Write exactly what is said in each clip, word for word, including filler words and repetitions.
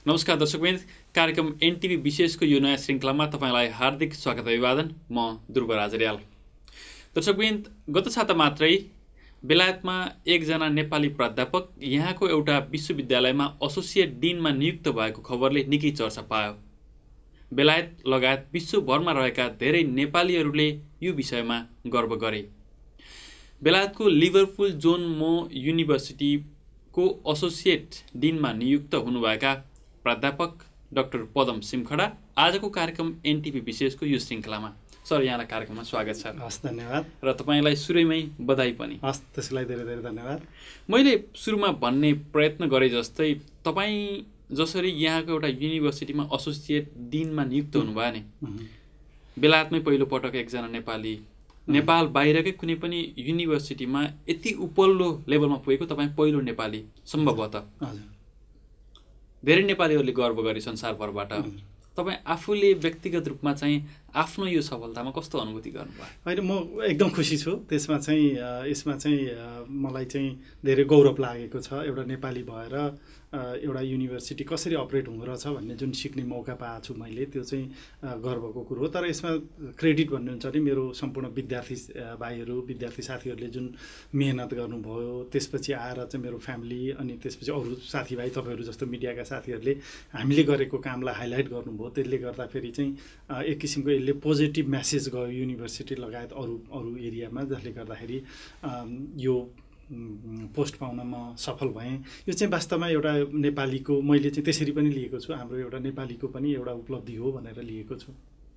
नमस्कार दर्शकवृन्द, कार्यक्रम एनटीवी विशेषको यो नयाँ श्रृङ्खलामा तपाईँलाई हार्दिक स्वागत अभिवादन। म ध्रुवा अryal। दर्शकवृन्द, गत साता मात्रै बेलायतमा एकजना नेपाली प्राध्यापक यहाँको एउटा विश्वविद्यालयमा एसोसिएट डिनमा नियुक्त भएको खबरले निकै चर्चा पायो। बेलायत लगायत विश्वभरमा रहेका धेरै नेपालीहरूले यो विषयमा गर्व गरे। बेलायतको लिभरपुल जोन मो युनिभर्सिटीको एसोसिएट डिनमा नियुक्त हुनुभएका प्राध्यापक डाक्टर पदम सिमखडा आजको कार्यक्रम एनटीवी विशेषको यो श्रृङ्खलामा। सर, यहाँलाई कार्यक्रममा स्वागत छ। हस्, धन्यवाद। र तपाईँलाई सुरुमै बधाई पनि। हस्, त्यसलाई धेरै धेरै धन्यवाद। मैले सुरुमा भन्ने प्रयत्न गरे जस्तै तपाईँ जसरी यहाँको एउटा युनिभर्सिटीमा एसोसिएट डिनमा नियुक्त हुनुभयो नि, बेलायतमै पहिलो पटक एकजना नेपाली नेपाल बाहिरकै कुनै पनि युनिभर्सिटीमा यति उपल्लो लेभलमा पुगेको तपाईँ पहिलो नेपाली सम्भवतः। धेरै नेपालीहरूले गर्व गरे संसारभरबाट। तपाईँ आफूले व्यक्तिगत रूपमा चाहिँ आफ्नो यो सफलतामा कस्तो अनुभूति गर्नुभयो? होइन, म एकदम खुसी छु। त्यसमा चाहिँ यसमा चाहिँ मलाई चाहिँ धेरै गौरव लागेको छ। एउटा नेपाली भएर एउटा युनिभर्सिटी कसरी अपरेट हुँदो रहेछ भन्ने जुन सिक्ने मौका पाएको छु मैले, त्यो चाहिँ गर्वको कुरो हो। तर यसमा क्रेडिट भन्नुहुन्छ भने मेरो सम्पूर्ण विद्यार्थी भाइहरू, विद्यार्थी साथीहरूले जुन मेहनत गर्नुभयो, त्यसपछि आएर चाहिँ मेरो फ्यामिली, अनि त्यसपछि अरू साथीभाइ, तपाईँहरू जस्तो मिडियाका साथीहरूले हामीले गरेको कामलाई हाइलाइट गर्नुभयो। त्यसले गर्दाखेरि चाहिँ एक किसिमको यसले पोजिटिभ मेसेज गयो युनिभर्सिटी लगायत अरू अरू एरियामा, जसले गर्दाखेरि यो पोस्ट पाउन म सफल भएँ। यो चाहिँ वास्तवमा एउटा नेपालीको, मैले चाहिँ त्यसरी पनि लिएको छु, हाम्रो एउटा नेपालीको पनि एउटा उपलब्धि हो भनेर लिएको छु।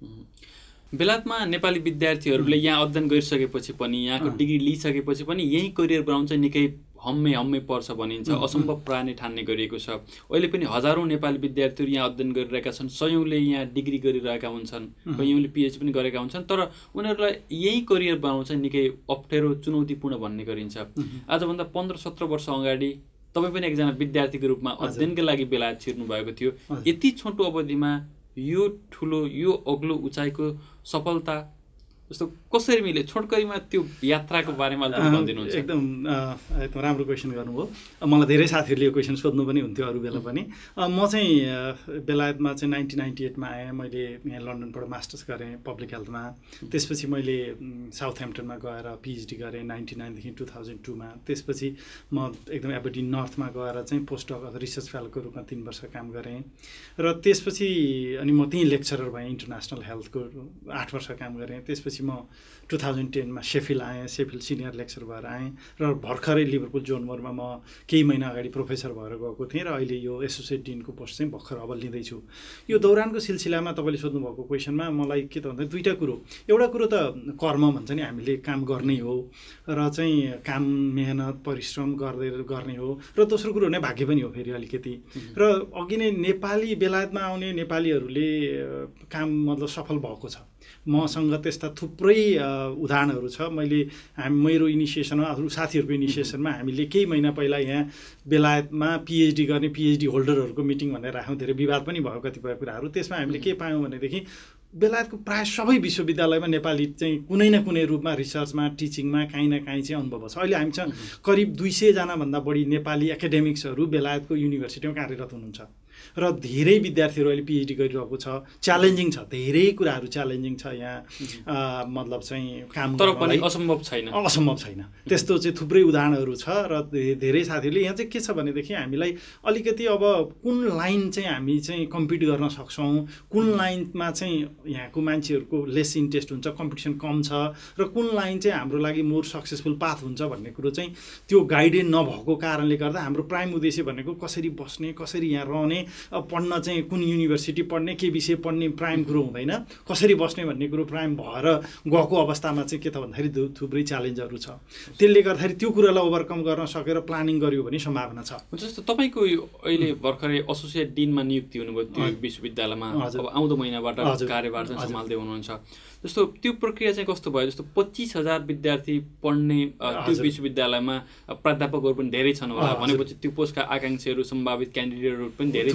बेलायतमा नेपाली विद्यार्थीहरूले यहाँ अध्ययन गरिसकेपछि पनि, यहाँको डिग्री लिइसकेपछि पनि यही करियर बनाउन चाहिँ निकै हम्मे हम्मे पर्छ भनिन्छ, असम्भव प्राय नै ठान्ने गरिएको छ। अहिले पनि हजारौँ नेपाली विद्यार्थीहरू यहाँ अध्ययन गरिरहेका छन्, सयौँले यहाँ डिग्री गरिरहेका हुन्छन्, कयौँले पिएचडी पनि गरेका हुन्छन्, तर उनीहरूलाई यही करियर बनाउन चाहिँ निकै अप्ठ्यारो, चुनौतीपूर्ण भन्ने गरिन्छ। आजभन्दा पन्ध्र सत्र वर्ष अगाडि तपाईँ पनि एकजना विद्यार्थीको रूपमा अध्ययनका लागि बेलायत छिर्नु भएको थियो। यति छोटो अवधिमा यो ठुलो, यो अग्लो उचाइको सफलता जस्तो कसरी मिले? छोटकरीमा त्यो यात्राको बारेमा भनिदिनुहुन्छ? एकदम एकदम राम्रो क्वेसन गर्नुभयो। मलाई धेरै साथीहरूले यो क्वेसन सोध्नु पनि हुन्थ्यो अरू बेला पनि। म चाहिँ बेलायतमा चाहिँ नाइन्टिन नाइन्टी एटमा आएँ। मैले यहाँ लन्डनबाट मास्टर्स गरेँ पब्लिक हेल्थमा। त्यसपछि मैले साउथ ह्याम्पटनमा गएर पिएचडी गरेँ नाइन्टी नाइनदेखि टु थाउजन्ड टूमा। त्यसपछि म एकदम एबर्डिन नर्थमा गएर चाहिँ पोस्ट डक रिसर्च फेलोको रूपमा तिन वर्ष काम गरेँ। र त्यसपछि अनि म त्यहीँ लेक्चरर भएँ इन्टरनेसनल हेल्थको, आठ वर्ष काम गरेँ। त्यसपछि म टु थाउजन्ड टेनमा सेफिल आएँ, सेफिल सिनियर लेक्चर भएर आएँ, र भर्खरै लिभरपुल जोन मोरमा म केही महिना अगाडि प्रोफेसर भएर गएको थिएँ, र अहिले यो एसोसिएट डिनको पोस्ट चाहिँ भर्खर अब लिँदैछु। यो दौरानको सिलसिलामा तपाईँले सोध्नुभएको क्वेसनमा मलाई के त भन्दा दुईवटा कुरो। एउटा कुरो त कर्म भन्छ नि, हामीले काम गर्ने हो, र चाहिँ काम मेहनत परिश्रम गर्दै गर्ने हो, र दोस्रो कुरो नै भाग्य पनि हो फेरि अलिकति। र अघि नै नेपाली बेलायतमा आउने नेपालीहरूले काम मतलब सफल भएको छ। मसँग त्यस्ता थुप्रै उदाहरणहरू छ। मैले हामी मेरो इनिसिएसनमा, अरू साथीहरूको इनिसिएसनमा हामीले केही महिना पहिला यहाँ बेलायतमा पिएचडी गर्ने पिएचडी होल्डरहरूको मिटिङ भनेर राख्यौँ। धेरै विवाद पनि भयो कतिपय कुराहरू। त्यसमा हामीले के पायौँ भनेदेखि बेलायतको प्रायः सबै विश्वविद्यालयमा नेपाली चाहिँ कुनै न कुनै रूपमा रिसर्चमा, टिचिङमा काहीँ न काहीँ चाहिँ अनुभव छ। अहिले हामीसँग करिब दुई सयजनाभन्दा बढी नेपाली एकाडेमिक्सहरू बेलायतको युनिभर्सिटीमा कार्यरत हुनुहुन्छ, र धेरै विद्यार्थीहरू अहिले पिएचडी गरिरहेको छ। च्यालेन्जिङ छ, धेरै कुराहरू च्यालेन्जिङ छ यहाँ, मतलब चाहिँ काम तर पनि असम्भव छैन, असम्भव छैन। त्यस्तो चाहिँ थुप्रै उदाहरणहरू छ। र धेरै साथीहरूले यहाँ चाहिँ के छ भनेदेखि हामीलाई अलिकति अब कुन लाइन चाहिँ हामी चाहिँ कम्पिट गर्न सक्छौँ, कुन लाइनमा चाहिँ यहाँको मान्छेहरूको लेस इन्ट्रेस्ट हुन्छ, कम्पिटिसन कम छ, र कुन लाइन चाहिँ हाम्रो लागि मोर सक्सेसफुल पाथ हुन्छ भन्ने कुरो चाहिँ त्यो गाइडेन्स नभएको कारणले गर्दा हाम्रो प्राइम उद्देश्य भनेको कसरी बस्ने, कसरी यहाँ रहने, पढ्न चाहिँ कुन युनिभर्सिटी पढ्ने, के विषय पढ्ने प्राइम कुरो हुँदैन, कसरी बस्ने भन्ने कुरो प्राइम भएर गएको अवस्थामा चाहिँ के त भन्दाखेरि थुप्रै च्यालेन्जहरू छ। त्यसले गर्दाखेरि त्यो कुरालाई ओभरकम गर्न सकेर प्लानिङ गर्यो भने सम्भावना छ। जस्तो तपाईँको अहिले भर्खरै एसोसिएट डिनमा नियुक्ति हुनुभयो त्यो विश्वविद्यालयमा, अब आउँदो महिनाबाट कार्यभार चाहिँ सम्हाल्दै हुनुहुन्छ। जस्तो त्यो प्रक्रिया चाहिँ कस्तो भयो? जस्तो पच्चिस हजार विद्यार्थी पढ्ने त्यो विश्वविद्यालयमा प्राध्यापकहरू पनि धेरै छन् होला, भनेपछि त्यो पोस्टका आकाङ्क्षीहरू, सम्भावित क्यान्डिडेटहरू पनि धेरै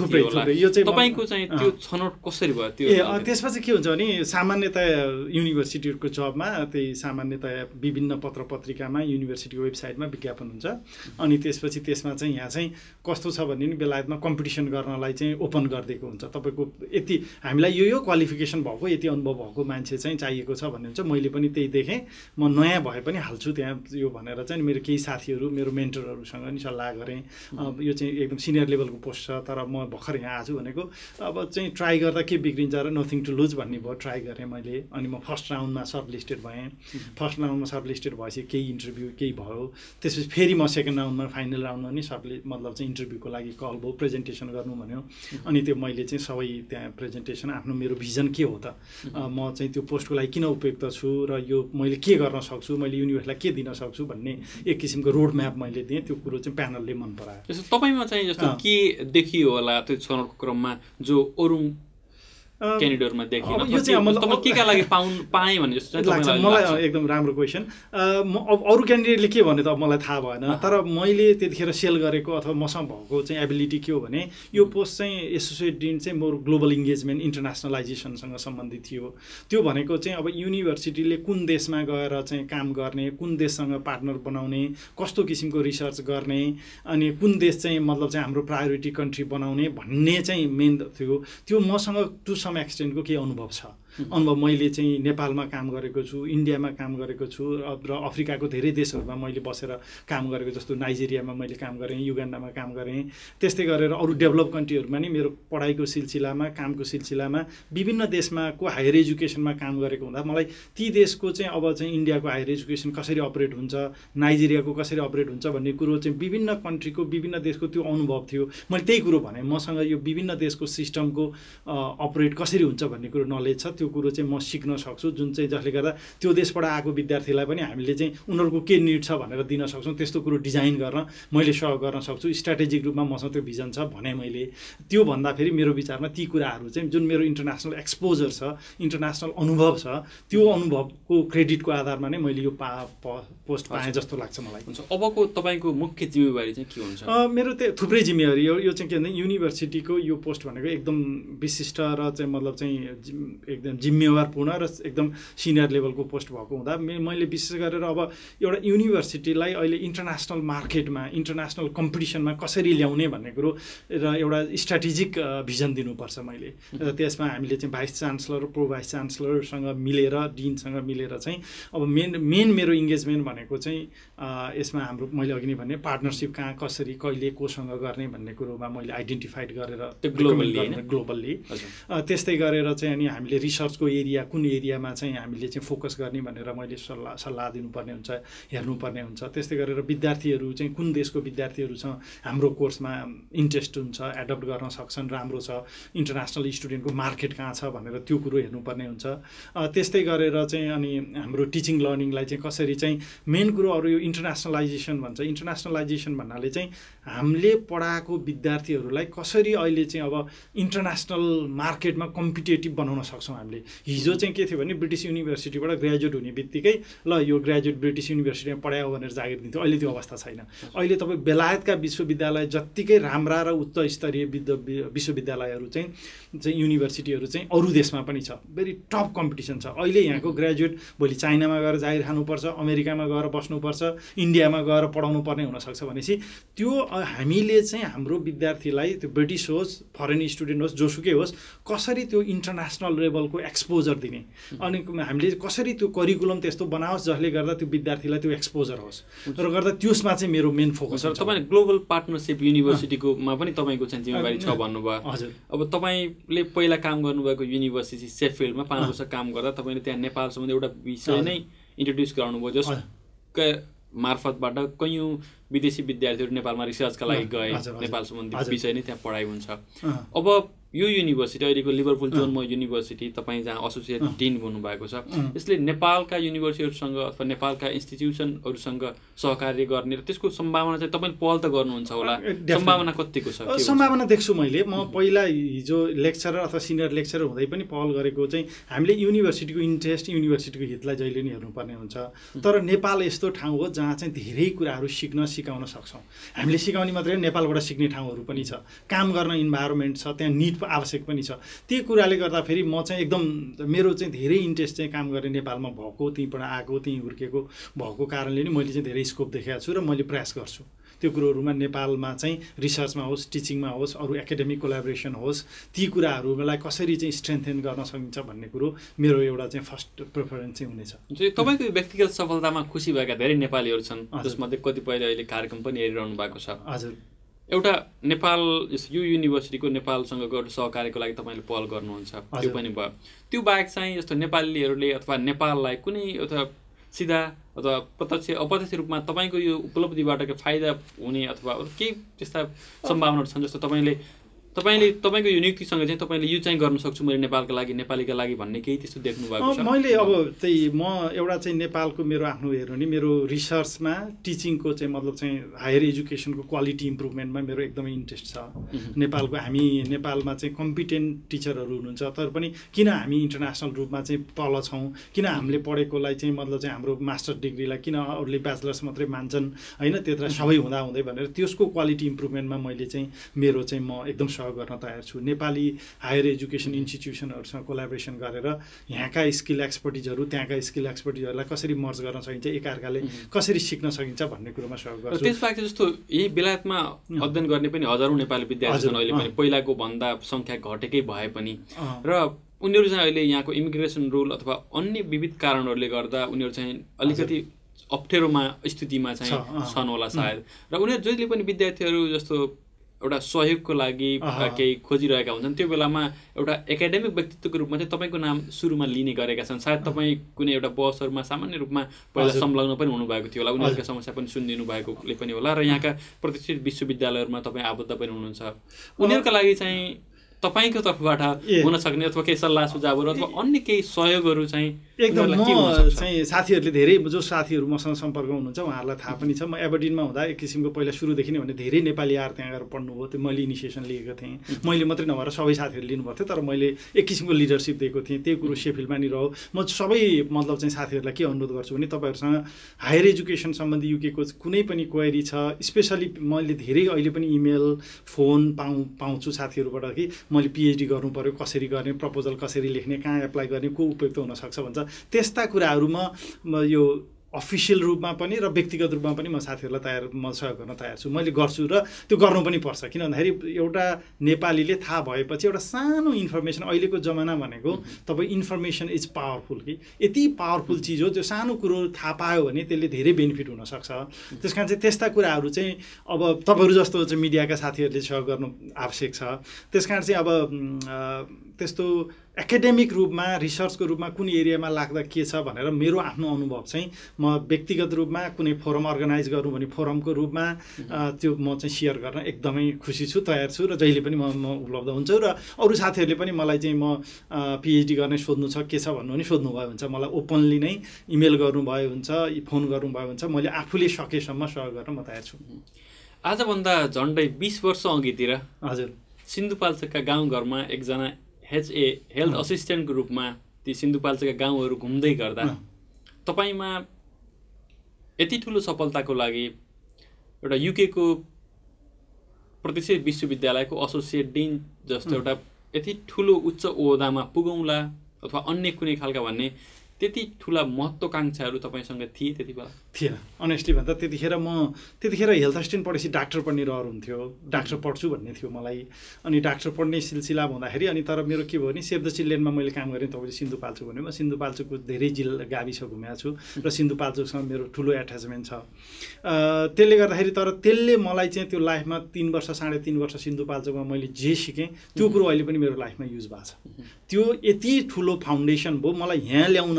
स्थिति होला तपाईँको चाहिँ त्यो छनौट कसरी भयो त्यो ए त्यसपछि के हुन्छ भने सामान्यतया युनिभर्सिटीहरूको जबमा त्यही सामान्यतया विभिन्न पत्र पत्रिकामा युनिभर्सिटीको वेबसाइटमा विज्ञापन हुन्छ अनि त्यसपछि त्यसमा चाहिँ यहाँ चाहिँ कस्तो छ भने नि बेलायतमा कम्पिटिसन गर्नलाई चाहिँ ओपन गरिदिएको हुन्छ तपाईँको यति हामीलाई यो यो क्वालिफिकेसन भएको यति अनुभव भएको मान्छे चाहिँ चाहिएको छ भन्ने हुन्छ मैले पनि त्यही देखेँ म नयाँ भए पनि हाल्छु त्यहाँ यो भनेर चाहिँ मेरो केही साथीहरू मेरो मेन्टरहरूसँग नि सल्लाह गरेँ यो चाहिँ एकदम सिनियर लेभलको पोस्ट छ तर म भर्खर यहाँ आछु भनेको अब चाहिँ ट्राई गर्दा के बिग्रिन्छ र नथिङ टु लुज भन्ने भयो ट्राई गरेँ मैले अनि म फर्स्ट राउन्डमा सर्ट लिस्टेड भएँ फर्स्ट राउन्डमा सर्ट लिस्टेड भएपछि केही इन्टरभ्यू केही भयो त्यसपछि फेरि म सेकेन्ड राउन्डमा फाइनल राउन्डमा नि सर्ट लि मतलब चाहिँ इन्टरभ्यूको लागि कल भयो प्रेजेन्टेसन गर्नु भन्यो अनि त्यो मैले चाहिँ सबै त्यहाँ प्रेजेन्टेसन आफ्नो मेरो भिजन के हो त म चाहिँ त्यो पोस्टको लागि किन उपयुक्त छु र यो मैले के गर्न सक्छु मैले युनिभर्सलाई के दिन सक्छु भन्ने एक किसिमको रोड म्याप मैले दिएँ त्यो कुरो चाहिँ प्यानलले मन परायो जस्तो तपाईँमा चाहिँ जस्तो के देखियो होला त्यो छनौटको क्रममा जो अरू क्यान्डिडेटहरुमा देखिन यो चाहिँ तपाईले के का लागि पाउन पाएँ भने जस्तो लाग्छ मलाई एकदम राम्रो क्वेशन म अब अरू क्यान्डिडेटले के भने त अब मलाई थाहा भएन तर मैले त्यतिखेर सेल गरेको अथवा मसँग भएको चाहिँ एबिलिटी के हो भने यो पोस्ट चाहिँ एसोसिएट डिन चाहिँ मोर ग्लोबल इन्गेजमेन्ट इन्टरनेसनलाइजेसनसँग सम्बन्धित थियो त्यो भनेको चाहिँ अब युनिभर्सिटीले कुन देशमा गएर चाहिँ काम गर्ने कुन देशसँग पार्टनर बनाउने कस्तो किसिमको रिसर्च गर्ने अनि कुन देश चाहिँ मतलब चाहिँ हाम्रो प्रायोरिटी कन्ट्री बनाउने भन्ने चाहिँ मेन थियो त्यो मसँग टु सम एक्सटेन्टको के अनुभव छ अनुभव मैले चाहिँ नेपालमा काम गरेको छु इन्डियामा काम गरेको छु र अफ्रिकाको धेरै देशहरूमा मैले बसेर काम गरेको जस्तो नाइजेरियामा मैले काम गरेँ युगान्डामा काम गरेँ त्यस्तै गरेर अरू डेभलप कन्ट्रीहरूमा नि मेरो पढाइको सिलसिलामा कामको सिलसिलामा विभिन्न देशमाको हायर एजुकेसनमा काम गरेको हुँदा मलाई ती देशको चाहिँ अब चाहिँ इन्डियाको हायर एजुकेसन कसरी अपरेट हुन्छ नाइजेरियाको कसरी अपरेट हुन्छ भन्ने कुरो चाहिँ विभिन्न कन्ट्रीको विभिन्न देशको त्यो अनुभव थियो मैले त्यही कुरो भने मसँग यो विभिन्न देशको सिस्टमको अपरेट कसरी हुन्छ भन्ने कुरो नलेज छ त्यो कुरो चाहिँ म सिक्न सक्छु जुन चाहिँ जसले गर्दा त्यो देशबाट आएको विद्यार्थीलाई पनि हामीले चाहिँ उनीहरूको के निड छ भनेर दिन सक्छौँ त्यस्तो कुरो डिजाइन गर्न मैले सहयोग गर्न सक्छु स्ट्राटेजिक रूपमा मसँग त्यो भिजन छ भने मैले त्यो भन्दाखेरि मेरो विचारमा ती कुराहरू चाहिँ जुन मेरो इन्टरनेसनल एक्सपोजर छ इन्टरनेसनल अनुभव छ त्यो अनुभवको क्रेडिटको आधारमा नै मैले यो पा पोस्ट पाएँ जस्तो लाग्छ मलाई हुन्छ अबको तपाईँको मुख्य जिम्मेवारी चाहिँ के हुन्छ मेरो त्यो थुप्रै जिम्मेवारी यो यो चाहिँ के भन्दा युनिभर्सिटीको यो पोस्ट भनेको एकदम विशिष्ट र चाहिँ मतलब चाहिँ एकदम जिम्मेवारपूर्ण र एकदम सिनियर लेभलको पोस्ट भएको हुँदा मैले विशेष गरेर अब एउटा युनिभर्सिटीलाई अहिले इन्टरनेसनल मार्केटमा इन्टरनेसनल कम्पिटिसनमा कसरी ल्याउने भन्ने कुरो र एउटा स्ट्राटेजिक भिजन दिनुपर्छ मैले र त्यसमा हामीले चाहिँ भाइस चान्सलर प्रो भाइस चान्सलरसँग मिलेर डिनसँग मिलेर चाहिँ अब मेन मेन मेरो इङ्गेजमेन्ट भनेको चाहिँ यसमा हाम्रो मैले अघि नै भने पार्टनरसिप कहाँ कसरी कहिले कोसँग गर्ने भन्ने कुरोमा मैले आइडेन्टिफाइड गरेर ग्लोबल्ली ग्लोबल्ली त्यस्तै गरेर चाहिँ अनि हामीले रिसर्चको एरिया कुन एरियामा चाहिँ हामीले चाहिँ फोकस गर्ने भनेर मैले सल्लाह सल्लाह दिनुपर्ने हुन्छ हेर्नुपर्ने हुन्छ त्यस्तै गरेर विद्यार्थीहरू चाहिँ कुन देशको विद्यार्थीहरू छ हाम्रो कोर्समा इन्ट्रेस्ट हुन्छ एडप्ट गर्न सक्छन् राम्रो छ इन्टरनेसनल स्टुडेन्टको मार्केट कहाँ छ भनेर त्यो कुरो हेर्नुपर्ने हुन्छ त्यस्तै गरेर चाहिँ अनि हाम्रो टिचिङ लर्निङलाई चाहिँ कसरी चाहिँ मेन कुरो अरू यो इन्टरनेसनलाइजेसन भन्छ इन्टरनेसनलाइजेसन भन्नाले चाहिँ हामीले पढाएको विद्यार्थीहरूलाई कसरी अहिले चाहिँ अब इन्टरनेसनल मार्केटमा कम्पिटेटिभ बनाउन सक्छौँ हामीले हिजो चाहिँ के थियो भने ब्रिटिस युनिभर्सिटीबाट ग्रेजुएट हुने बित्तिकै ल यो ग्रेजुएट ब्रिटिस युनिभर्सिटीमा पढायो भनेर जागिर दिन्थ्यो अहिले त्यो अवस्था छैन अहिले तपाईँ बेलायतका विश्वविद्यालय जत्तिकै राम्रा र उच्च स्तरीय विश्वविद्यालयहरू चाहिँ चाहिँ युनिभर्सिटीहरू चाहिँ अरू देशमा पनि छ भेरी टप कम्पिटिसन छ अहिले यहाँको ग्रेजुएट भोलि चाइनामा गएर जागिर खानुपर्छ अमेरिकामा गएर बस्नुपर्छ इन्डियामा गएर पढाउनु पर्ने हुनसक्छ भनेपछि त्यो हामीले चाहिँ हाम्रो विद्यार्थीलाई त्यो ब्रिटिस होस् फरेन स्टुडेन्ट होस् जोसुकै होस् कसरी त्यो इन्टरनेसनल लेभलको एक्सपोजर दिने अनि हामीले कसरी त्यो करिकुलम त्यस्तो बनाओस् जसले गर्दा त्यो विद्यार्थीलाई त्यो एक्सपोजर होस् र गर्दा त्यसमा चाहिँ मेरो मेन फोकस छ तपाईँले ग्लोबल पार्टनरसिप युनिभर्सिटीकोमा पनि तपाईँको चाहिँ जिम्मेवारी छ भन्नुभयो हजुर अब तपाईँले पहिला काम गर्नुभएको युनिभर्सिटी सेफिल्डमा पाँच वर्ष काम गर्दा तपाईँले त्यहाँ नेपाल सम्बन्धी एउटा विषय नै इन्ट्रोड्युस गराउनुभयो जसका मार्फतबाट कैयौँ विदेशी विद्यार्थीहरू नेपालमा रिसर्चका लागि गए नेपाल सम्बन्धी विषय नै त्यहाँ पढाइ हुन्छ अब यो युनिभर्सिटी अहिलेको लिभरपुल जोनमा युनिभर्सिटी तपाईँ जहाँ एसोसिएट डिन हुनुभएको छ, यसले नेपालका युनिभर्सिटीहरूसँग अथवा नेपालका इन्स्टिट्युसनहरूसँग सहकार्य गर्ने र त्यसको सम्भावना चाहिँ तपाईँले पहल त गर्नुहुन्छ होला, सम्भावना कतिको छ? सम्भावना देख्छु मैले। म पहिला हिजो लेक्चरर अथवा सिनियर लेक्चरर हुँदै पनि पहल गरेको चाहिँ हामीले युनिभर्सिटीको इन्ट्रेस्ट, युनिभर्सिटीको हितलाई जहिले नि हेर्नुपर्ने हुन्छ। तर नेपाल यस्तो ठाउँ हो जहाँ चाहिँ धेरै कुराहरू सिक्न सिकाउन सक्छौँ। हामीले सिकाउने मात्रै नेपालबाट सिक्ने ठाउँहरू पनि छ, काम गर्न इन्भाइरोमेन्ट छ, त्यहाँ निट आवश्यक पनि छ। ती कुराले गर्दाखेरि म चाहिँ एकदम मेरो चाहिँ धेरै इन्ट्रेस्ट चाहिँ काम गर्ने नेपालमा भएको, त्यहीँबाट आएको, त्यहीँ हुर्केको भएको कारणले नि मैले चाहिँ धेरै स्कोप देखाएको छु र मैले प्रयास गर्छु त्यो कुरोहरूमा। नेपालमा चाहिँ रिसर्चमा होस्, टिचिङमा होस्, अरू एकाडेमिक कोलाबोरेसन होस्, ती कुराहरूलाई कसरी चाहिँ स्ट्रेन्थेन गर्न सकिन्छ भन्ने कुरो मेरो एउटा चाहिँ फर्स्ट प्रिफरेन्स चाहिँ हुनेछ। तपाईँको व्यक्तिगत सफलतामा खुसी भएका धेरै नेपालीहरू छन्, जसमध्ये कतिपयले अहिले कार्यक्रम पनि हेरिरहनु भएको छ। हजुर, एउटा नेपाल यो युनिभर्सिटीको नेपालसँगको एउटा सहकार्यको लागि तपाईँले पहल गर्नुहुन्छ, त्यो पनि भयो। त्यो बाहेक चाहिँ यस्तो नेपालीहरूले अथवा नेपाललाई कुनै अथवा सिधा अथवा प्रत्यक्ष अप्रत्यक्ष रूपमा तपाईँको यो उपलब्धिबाट फाइदा हुने अथवा केही त्यस्ता सम्भावनाहरू छन् जस्तो तपाईँले तपाईँले तपाईँको यो नियुक्तिसँग चाहिँ तपाईँले यो चाहिँ गर्न सक्छु मैले नेपालको लागि, नेपालीका लागि भन्ने केही त्यस्तो देख्नु भएको छ? मैले अब त्यही म एउटा चाहिँ नेपालको मेरो आफ्नो हेर्नु नि मेरो रिसर्चमा, टिचिङको चाहिँ मतलब चाहिँ हायर एजुकेसनको क्वालिटी इम्प्रुभमेन्टमा मेरो एकदमै इन्ट्रेस्ट छ। नेपालको हामी नेपालमा चाहिँ कम्पिटेन्ट टिचरहरू हुनुहुन्छ, तर पनि किन हामी इन्टरनेसनल रूपमा चाहिँ तल छौँ, किन हामीले पढेकोलाई चाहिँ मतलब चाहिँ हाम्रो मास्टर डिग्रीलाई किन अरूले ब्याचलर्स मात्रै मान्छन् होइन, त्यत्र सबै हुँदा हुँदै भनेर त्यसको क्वालिटी इम्प्रुभमेन्टमा मैले चाहिँ मेरो चाहिँ म एकदम गर्न तयार छु। नेपाली हायर एजुकेसन इन्स्टिट्युसनहरूसँग कोलाबोरेसन गरेर यहाँका स्किल एक्सपर्टिजहरू त्यहाँका स्किल एक्सपर्टिजहरूलाई कसरी मर्ज गर्न सकिन्छ, एकअर्काले कसरी सिक्न सकिन्छ भन्ने कुरोमा सहयोग गर्छु। त्यसबाहेक जस्तो यही बेलायतमा अध्ययन गर्ने पनि हजारौँ नेपाली विद्यार्थी छन् अहिले पनि, पहिलाको भन्दा सङ्ख्या घटेकै भए पनि, र उनीहरू चाहिँ अहिले यहाँको इमिग्रेसन रुल अथवा अन्य विविध कारणहरूले गर्दा उनीहरू चाहिँ अलिकति अप्ठ्यारोमा स्थितिमा चाहिँ छन् होला सायद, र उनीहरू जहिले पनि विद्यार्थीहरू जस्तो एउटा सहयोगको लागि केही खोजिरहेका हुन्छन्, त्यो बेलामा एउटा एकाडेमिक व्यक्तित्वको रूपमा चाहिँ तपाईँको नाम सुरुमा लिने गरेका छन्। सायद तपाईँ कुनै एउटा बसहरूमा सामान्य रूपमा पहिला संलग्न पनि हुनुभएको थियो होला, उनीहरूका समस्या पनि सुनिदिनु भएकोले पनि होला, र यहाँका प्रतिष्ठित विश्वविद्यालयहरूमा तपाईँ आबद्ध पनि हुनुहुन्छ। उनीहरूका लागि चाहिँ तपाईँको तर्फबाट हुन सक्ने अथवा केही सल्लाह सुझावहरू अथवा अन्य केही सहयोगहरू चाहिँ एकदम म चाहिँ साथीहरूले धेरै जो साथीहरू मसँग सम्पर्कमा हुनुहुन्छ उहाँहरूलाई थाहा पनि छ। म एबरडिनमा हुँदा एक किसिमको पहिला सुरुदेखि नै भने धेरै नेपाली आएर त्यहाँ गएर पढ्नुभयो, त्यो मैले इनिसिएसन लिएको थिएँ। मैले मात्रै नभएर सबै साथीहरूले लिनुभएको थियो, तर मैले एक किसिमको लिडरसिप दिएको थिएँ। त्यही कुरो सेफिल्डमा नि रह्यो। म सबै मतलब चाहिँ साथीहरूलाई के अनुरोध गर्छु भने तपाईँहरूसँग हायर एजुकेसन सम्बन्धी युकेको कुनै पनि क्वेरी छ, स्पेसली मैले धेरै अहिले पनि इमेल फोन पाउँ पाउँछु साथीहरूबाट कि मैले पिएचडी गर्नु पऱ्यो, कसरी गर्ने, प्रपोजल कसरी लेख्ने, कहाँ एप्लाई गर्ने, को उपयुक्त हुनसक्छ भन्छ। त्यस्ता कुराहरूमा म यो अफिसियल रूपमा पनि र व्यक्तिगत रूपमा पनि म साथीहरूलाई तयार म सहयोग गर्न तयार छु। मैले गर्छु र त्यो गर्नु पनि पर्छ, किन भन्दाखेरि एउटा नेपालीले थाहा भएपछि एउटा सानो इन्फर्मेसन, अहिलेको जमाना भनेको तपाईँ इन्फर्मेसन इज पावरफुल कि यति पावरफुल चिज हो, त्यो सानो कुरो थाहा पायो भने त्यसले धेरै बेनिफिट हुनसक्छ। त्यस कारण चाहिँ त्यस्ता कुराहरू चाहिँ अब तपाईँहरू जस्तो चाहिँ मिडियाका साथीहरूले सहयोग गर्नु आवश्यक छ। त्यस कारण चाहिँ अब त्यस्तो एकाडेमिक रूपमा रिसर्चको रूपमा कुन एरियामा लाग्दा के छ भनेर मेरो आफ्नो अनुभव चाहिँ म व्यक्तिगत रूपमा कुनै फोरम अर्गनाइज गरौँ भने फोरमको रूपमा त्यो म चाहिँ सेयर गर्न एकदमै खुसी छु, तयार छु, र जहिले पनि म म उपलब्ध हुन्छु। र अरू साथीहरूले पनि मलाई चाहिँ म पिएचडी गर्ने सोध्नु छ के छ भन्नु भने सोध्नुभयो हुन्छ, मलाई ओपनली नै इमेल गर्नुभयो हुन्छ, फोन गर्नुभयो हुन्छ, मैले आफूले सकेसम्म सहयोग गर्न म तयार छु। आजभन्दा झन्डै बिस वर्ष अघितिर हजुर सिन्धुपाल्चोकका गाउँघरमा एकजना एचए हेल्थ असिस्टेन्टको रूपमा ती सिन्धुपाल्चोकका गाउँहरू घुम्दै गर्दा तपाईँमा यति ठुलो सफलताको लागि एउटा युकेको प्रतिष्ठित विश्वविद्यालयको एसोसिएट डिन जस्तो एउटा यति ठुलो उच्च ओहदामा पुगौँला अथवा अन्य कुनै खालका भन्ने त्यति ठुला महत्त्वाकांक्षाहरू तपाईँसँग थिए त्यति बेला? थिएन, अनेस्टली भन्दा त्यतिखेर म त्यतिखेर हेल्थ असिस्टेन्ट पढेपछि डाक्टर पढ्ने रहर हुन्थ्यो, डाक्टर पढ्छु भन्ने थियो मलाई। अनि डाक्टर पढ्ने सिलसिला हुँदाखेरि अनि तर मेरो के भयो भने सेभ द चिल्ड्रेनमा मैले काम गरेँ। तपाईँले सिन्धुपाल्चोक भन्यो, म सिन्धुपाल्चोकको धेरै जिल्ला गाविस घुमेको छु र सिन्धुपाल्चोकसँग मेरो ठुलो एट्याचमेन्ट छ। त्यसले गर्दाखेरि तर त्यसले मलाई चाहिँ त्यो लाइफमा तिन वर्ष साढे तिन वर्ष सिन्धुपाल्चोकमा मैले जे सिकेँ त्यो कुरो अहिले पनि मेरो लाइफमा युज भएको छ। त्यो यति ठुलो फाउन्डेसन भयो मलाई यहाँ ल्याउन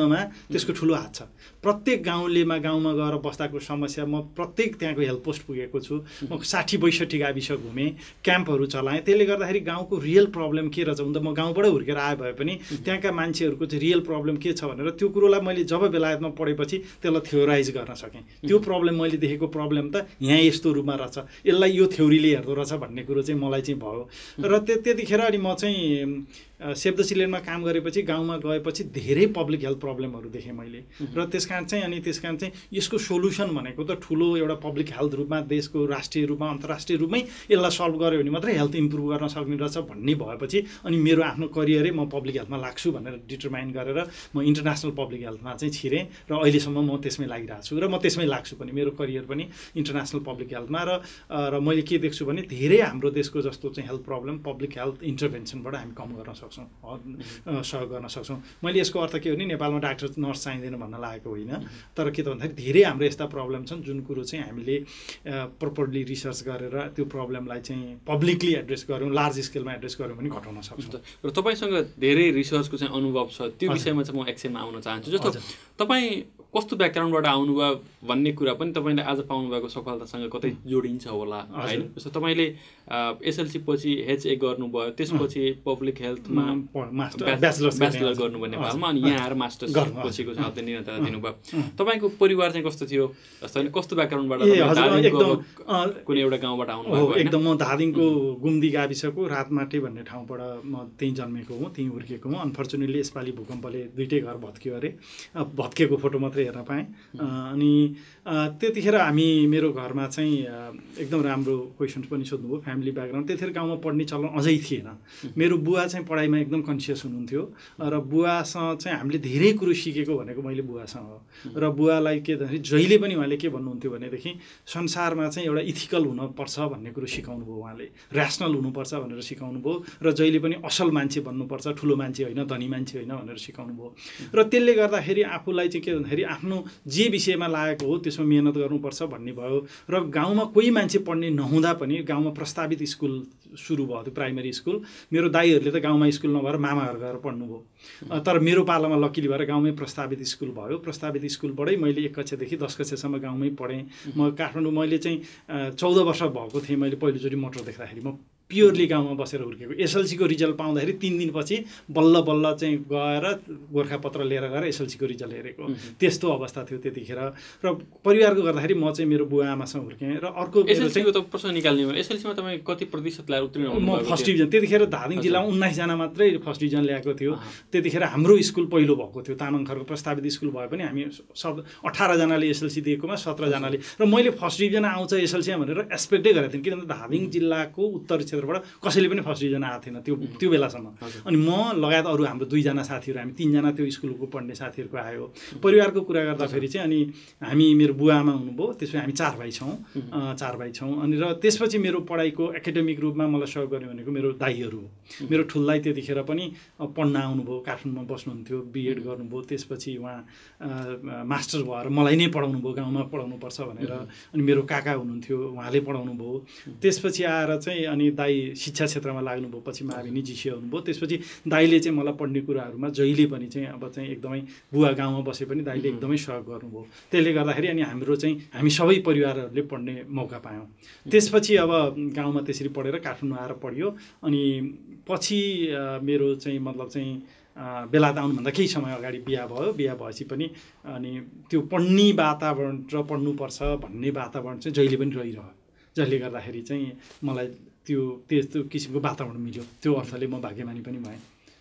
दिनमा त्यसको ठुलो हात छ। प्रत्येक गाउँलेमा गाउँमा गएर बस्दाको समस्या म प्रत्येक त्यहाँको हेल्प पोस्ट पुगेको छु। म साठी बैसठी गाविस घुमेँ, क्याम्पहरू चलाएँ। त्यसले गर्दाखेरि गाउँको रियल प्रब्लम के रहेछ भन्दा म गाउँबाटै हुर्केर आए भए पनि त्यहाँका मान्छेहरूको चाहिँ रियल प्रब्लम के छ भनेर त्यो कुरोलाई मैले जब बेलायतमा पढेपछि त्यसलाई थ्योराइज गर्न सकेँ। त्यो प्रब्लम मैले देखेको प्रब्लम त यहाँ यस्तो रूपमा रहेछ, यसलाई यो थ्योरीले हेर्दो रहेछ भन्ने कुरो चाहिँ मलाई चाहिँ भयो। र त्यतिखेर अनि म चाहिँ सेभ द चिल्ड्रेनमा काम गरेपछि गाउँमा गएपछि धेरै पब्लिक हेल्थ प्रब्लमहरू देखेँ मैले। र त्यस कारण चाहिँ अनि त्यस कारण चाहिँ यसको सोल्युसन भनेको त ठुलो एउटा पब्लिक हेल्थ रूपमा देशको राष्ट्रिय रूपमा अन्तर्राष्ट्रिय रूपमै यसलाई सल्भ गऱ्यो भने मात्रै हेल्थ इम्प्रुभ गर्न सक्ने रहेछ भन्ने भएपछि अनि मेरो आफ्नो करियरै म पब्लिक हेल्थमा लाग्छु भनेर डिटरमाइन गरेर म इन्टरनेसनल पब्लिक हेल्थमा चाहिँ छिरेँ र अहिलेसम्म म त्यसमै लागिरहेको छु र म त्यसमै लाग्छु पनि। मेरो करियर पनि इन्टरनेसनल पब्लिक हेल्थमा र र मैले के देख्छु भने धेरै हाम्रो देशको जस्तो चाहिँ हेल्थ प्रब्लम पब्लिक हेल्थ इन्टरभेन्सनबाट हामी कम गर्न सक्छौँ, सहयोग गर्न सक्छौँ। मैले यसको अर्थ के हो भने नेपालमा डाक्टर नर्स चाहिँदैन भन्न लागेको होइन, तर के त भन्दाखेरि धेरै हाम्रो यस्ता प्रब्लम छन् जुन कुरो चाहिँ हामीले प्रपरली रिसर्च गरेर त्यो प्रब्लमलाई चाहिँ पब्लिकली एड्रेस गऱ्यौँ, लार्ज स्केलमा एड्रेस गऱ्यौँ भने घटाउन सक्छौँ। र तपाईँसँग धेरै रिसर्चको चाहिँ अनुभव छ, त्यो विषयमा चाहिँ म एकछिनमा आउन चाहन्छु। जस्तो तपाईँ कस्तो ब्याकग्राउन्डबाट आउनुभयो भन्ने कुरा पनि तपाईँले आज पाउनुभएको सफलतासँग कतै जोडिन्छ होला होइन? जस्तो तपाईँले एसएलसी पछि एचए गर्नुभयो, त्यसपछि पब्लिक हेल्थमा ब्याचलर गर्नुभयो नेपालमा, अनि यहाँ आएर मास्टर्स पछिको चाहिँ निरन्तरता दिनुभयो। तपाईँको परिवार चाहिँ कस्तो थियो? जस्तो कस्तो ब्याकग्राउन्डबाट, कुनै एउटा गाउँबाट आउनुभयो? एकदम म धादिङको गुम्दी गाविसको रातमाटे भन्ने ठाउँबाट म त्यहीँ जन्मेको हुँ, त्यहीँ हुर्केको हुँ। अनफर्चुनेटली यसपालि भूकम्पले दुइटै घर भत्कियो अरे, भत्किएको फोटो मात्रै हेर्न पाएँ। अनि त्यतिखेर हामी मेरो घरमा चाहिँ एकदम राम्रो क्वेसन्स पनि सोध्नुभयो, फ्यामिली ब्याकग्राउन्ड। त्यतिखेर गाउँमा पढ्ने चलन अझै थिएन। मेरो बुवा चाहिँ पढाइमा एकदम कन्सियस हुनुहुन्थ्यो र बुवासँग चाहिँ हामीले धेरै कुरो सिकेको भनेको मैले बुवासँग हो। र बुवालाई के भन्दाखेरि जहिले पनि उहाँले के भन्नुहुन्थ्यो भनेदेखि संसारमा चाहिँ एउटा इथिकल हुनुपर्छ भन्ने कुरो सिकाउनु भयो उहाँले, ऱ्यासनल हुनुपर्छ भनेर सिकाउनु भयो र जहिले पनि असल मान्छे बन्नुपर्छ, ठुलो मान्छे होइन, धनी मान्छे होइन भनेर सिकाउनु भयो। र त्यसले गर्दाखेरि आफूलाई चाहिँ के भन्दाखेरि आफ्नो जे विषयमा लागेको हो त्यसमा मेहनत गर्नुपर्छ भन्ने भयो। र गाउँमा कोही मान्छे पढ्ने नहुँदा पनि गाउँमा प्रस्तावित स्कुल सुरु भयो, त्यो प्राइमेरी स्कुल। मेरो दाइहरूले त गाउँमा स्कुल नभएर मामाहरू गएर पढ्नुभयो, तर मेरो पालामा लकिली भएर गाउँमै प्रस्तावित स्कुल भयो। प्रस्तावित स्कुलबाटै मैले एक कक्षादेखि दस कक्षासम्म गाउँमै पढेँ। म काठमाडौँ मैले चाहिँ चौध वर्ष भएको थिएँ मैले पहिलोचोटि मोटर देख्दाखेरि। म प्योरली गाउँमा बसेर हुर्केको। एसएलसीको रिजल्ट पाउँदाखेरि तिन दिनपछि बल्ल बल्ल चाहिँ गएर गोर्खापत्र लिएर गएर एसएलसीको रिजल्ट हेरेको, त्यस्तो अवस्था थियो त्यतिखेर। र परिवारको गर्दाखेरि म चाहिँ मेरो बुवा आमासँग हुर्केँ। र अर्को एसएलसीको त प्रश्न निकाल्ने भयो, एसएलसीमा तपाईँ कति प्रतिशत ल्याएर उत्तीर्ण हुनुभयो? म फर्स्ट डिभिजन। त्यतिखेर धादिङ जिल्लामा उन्नाइसजना मात्रै फर्स्ट डिभिजन ल्याएको थियो। त्यतिखेर हाम्रो स्कुल पहिलो भएको थियो, तामाङखरको प्रस्तावित स्कुल भए पनि हामी सब अठारजनाले एसएलसी दिएकोमा सत्रजनाले। र मैले फर्स्ट डिभिजन आउँछ एसएलसीमा भनेर एक्सपेक्टै गरेको थिएँ, किनभने धादिङ जिल्लाको उत्तर बाट कसैले पनि फर्स्ट डिभिजन आएको थिएन त्यो त्यो बेलासम्म। अनि म लगायत अरू हाम्रो दुईजना साथीहरू, हामी तिनजना त्यो स्कुलको पढ्ने साथीहरूको आयो। परिवारको कुरा गर्दाखेरि चाहिँ अनि हामी मेरो बुवा आमा हुनुभयो, त्यसपछि हामी चार भाइ छौँ, चार भाइ छौँ अनि र त्यसपछि मेरो पढाइको एकाडेमिक रूपमा मलाई सहयोग गर्ने भनेको मेरो दाइहरू हो। मेरो ठुल्दाइ त्यतिखेर पनि पढ्न आउनुभयो, काठमाडौँमा बस्नुहुन्थ्यो, बिएड गर्नुभयो, त्यसपछि उहाँ मास्टर भएर मलाई नै पढाउनु भयो, गाउँमा पढाउनुपर्छ भनेर। अनि मेरो काका हुनुहुन्थ्यो, उहाँले पढाउनु भयो। त्यसपछि आएर चाहिँ अनि दाइ शिक्षा क्षेत्रमा लाग्नुभयो, पछि महाभिनी जिसिए हुनुभयो। त्यसपछि दाइले चाहिँ मलाई पढ्ने कुराहरूमा जहिले पनि चाहिँ अब चाहिँ एकदमै बुवा गाउँमा बसे पनि दाइले एकदमै सहयोग गर्नुभयो। त्यसले गर्दाखेरि अनि हाम्रो चाहिँ हामी सबै परिवारहरूले पढ्ने मौका पायौँ। त्यसपछि अब गाउँमा त्यसरी पढेर काठमाडौँ आएर पढ्यो। अनि पछि मेरो चाहिँ मतलब चाहिँ बेलायत आउनुभन्दा केही समय अगाडि बिहा भयो। बिहा भएपछि पनि अनि त्यो पढ्ने वातावरण र पढ्नुपर्छ भन्ने वातावरण चाहिँ जहिले पनि रहिरह्यो, जसले गर्दाखेरि चाहिँ मलाई त्यो त्यस्तो किसिमको वातावरण मिल्यो। त्यो अर्थले म भाग्यमानी पनि भएँ।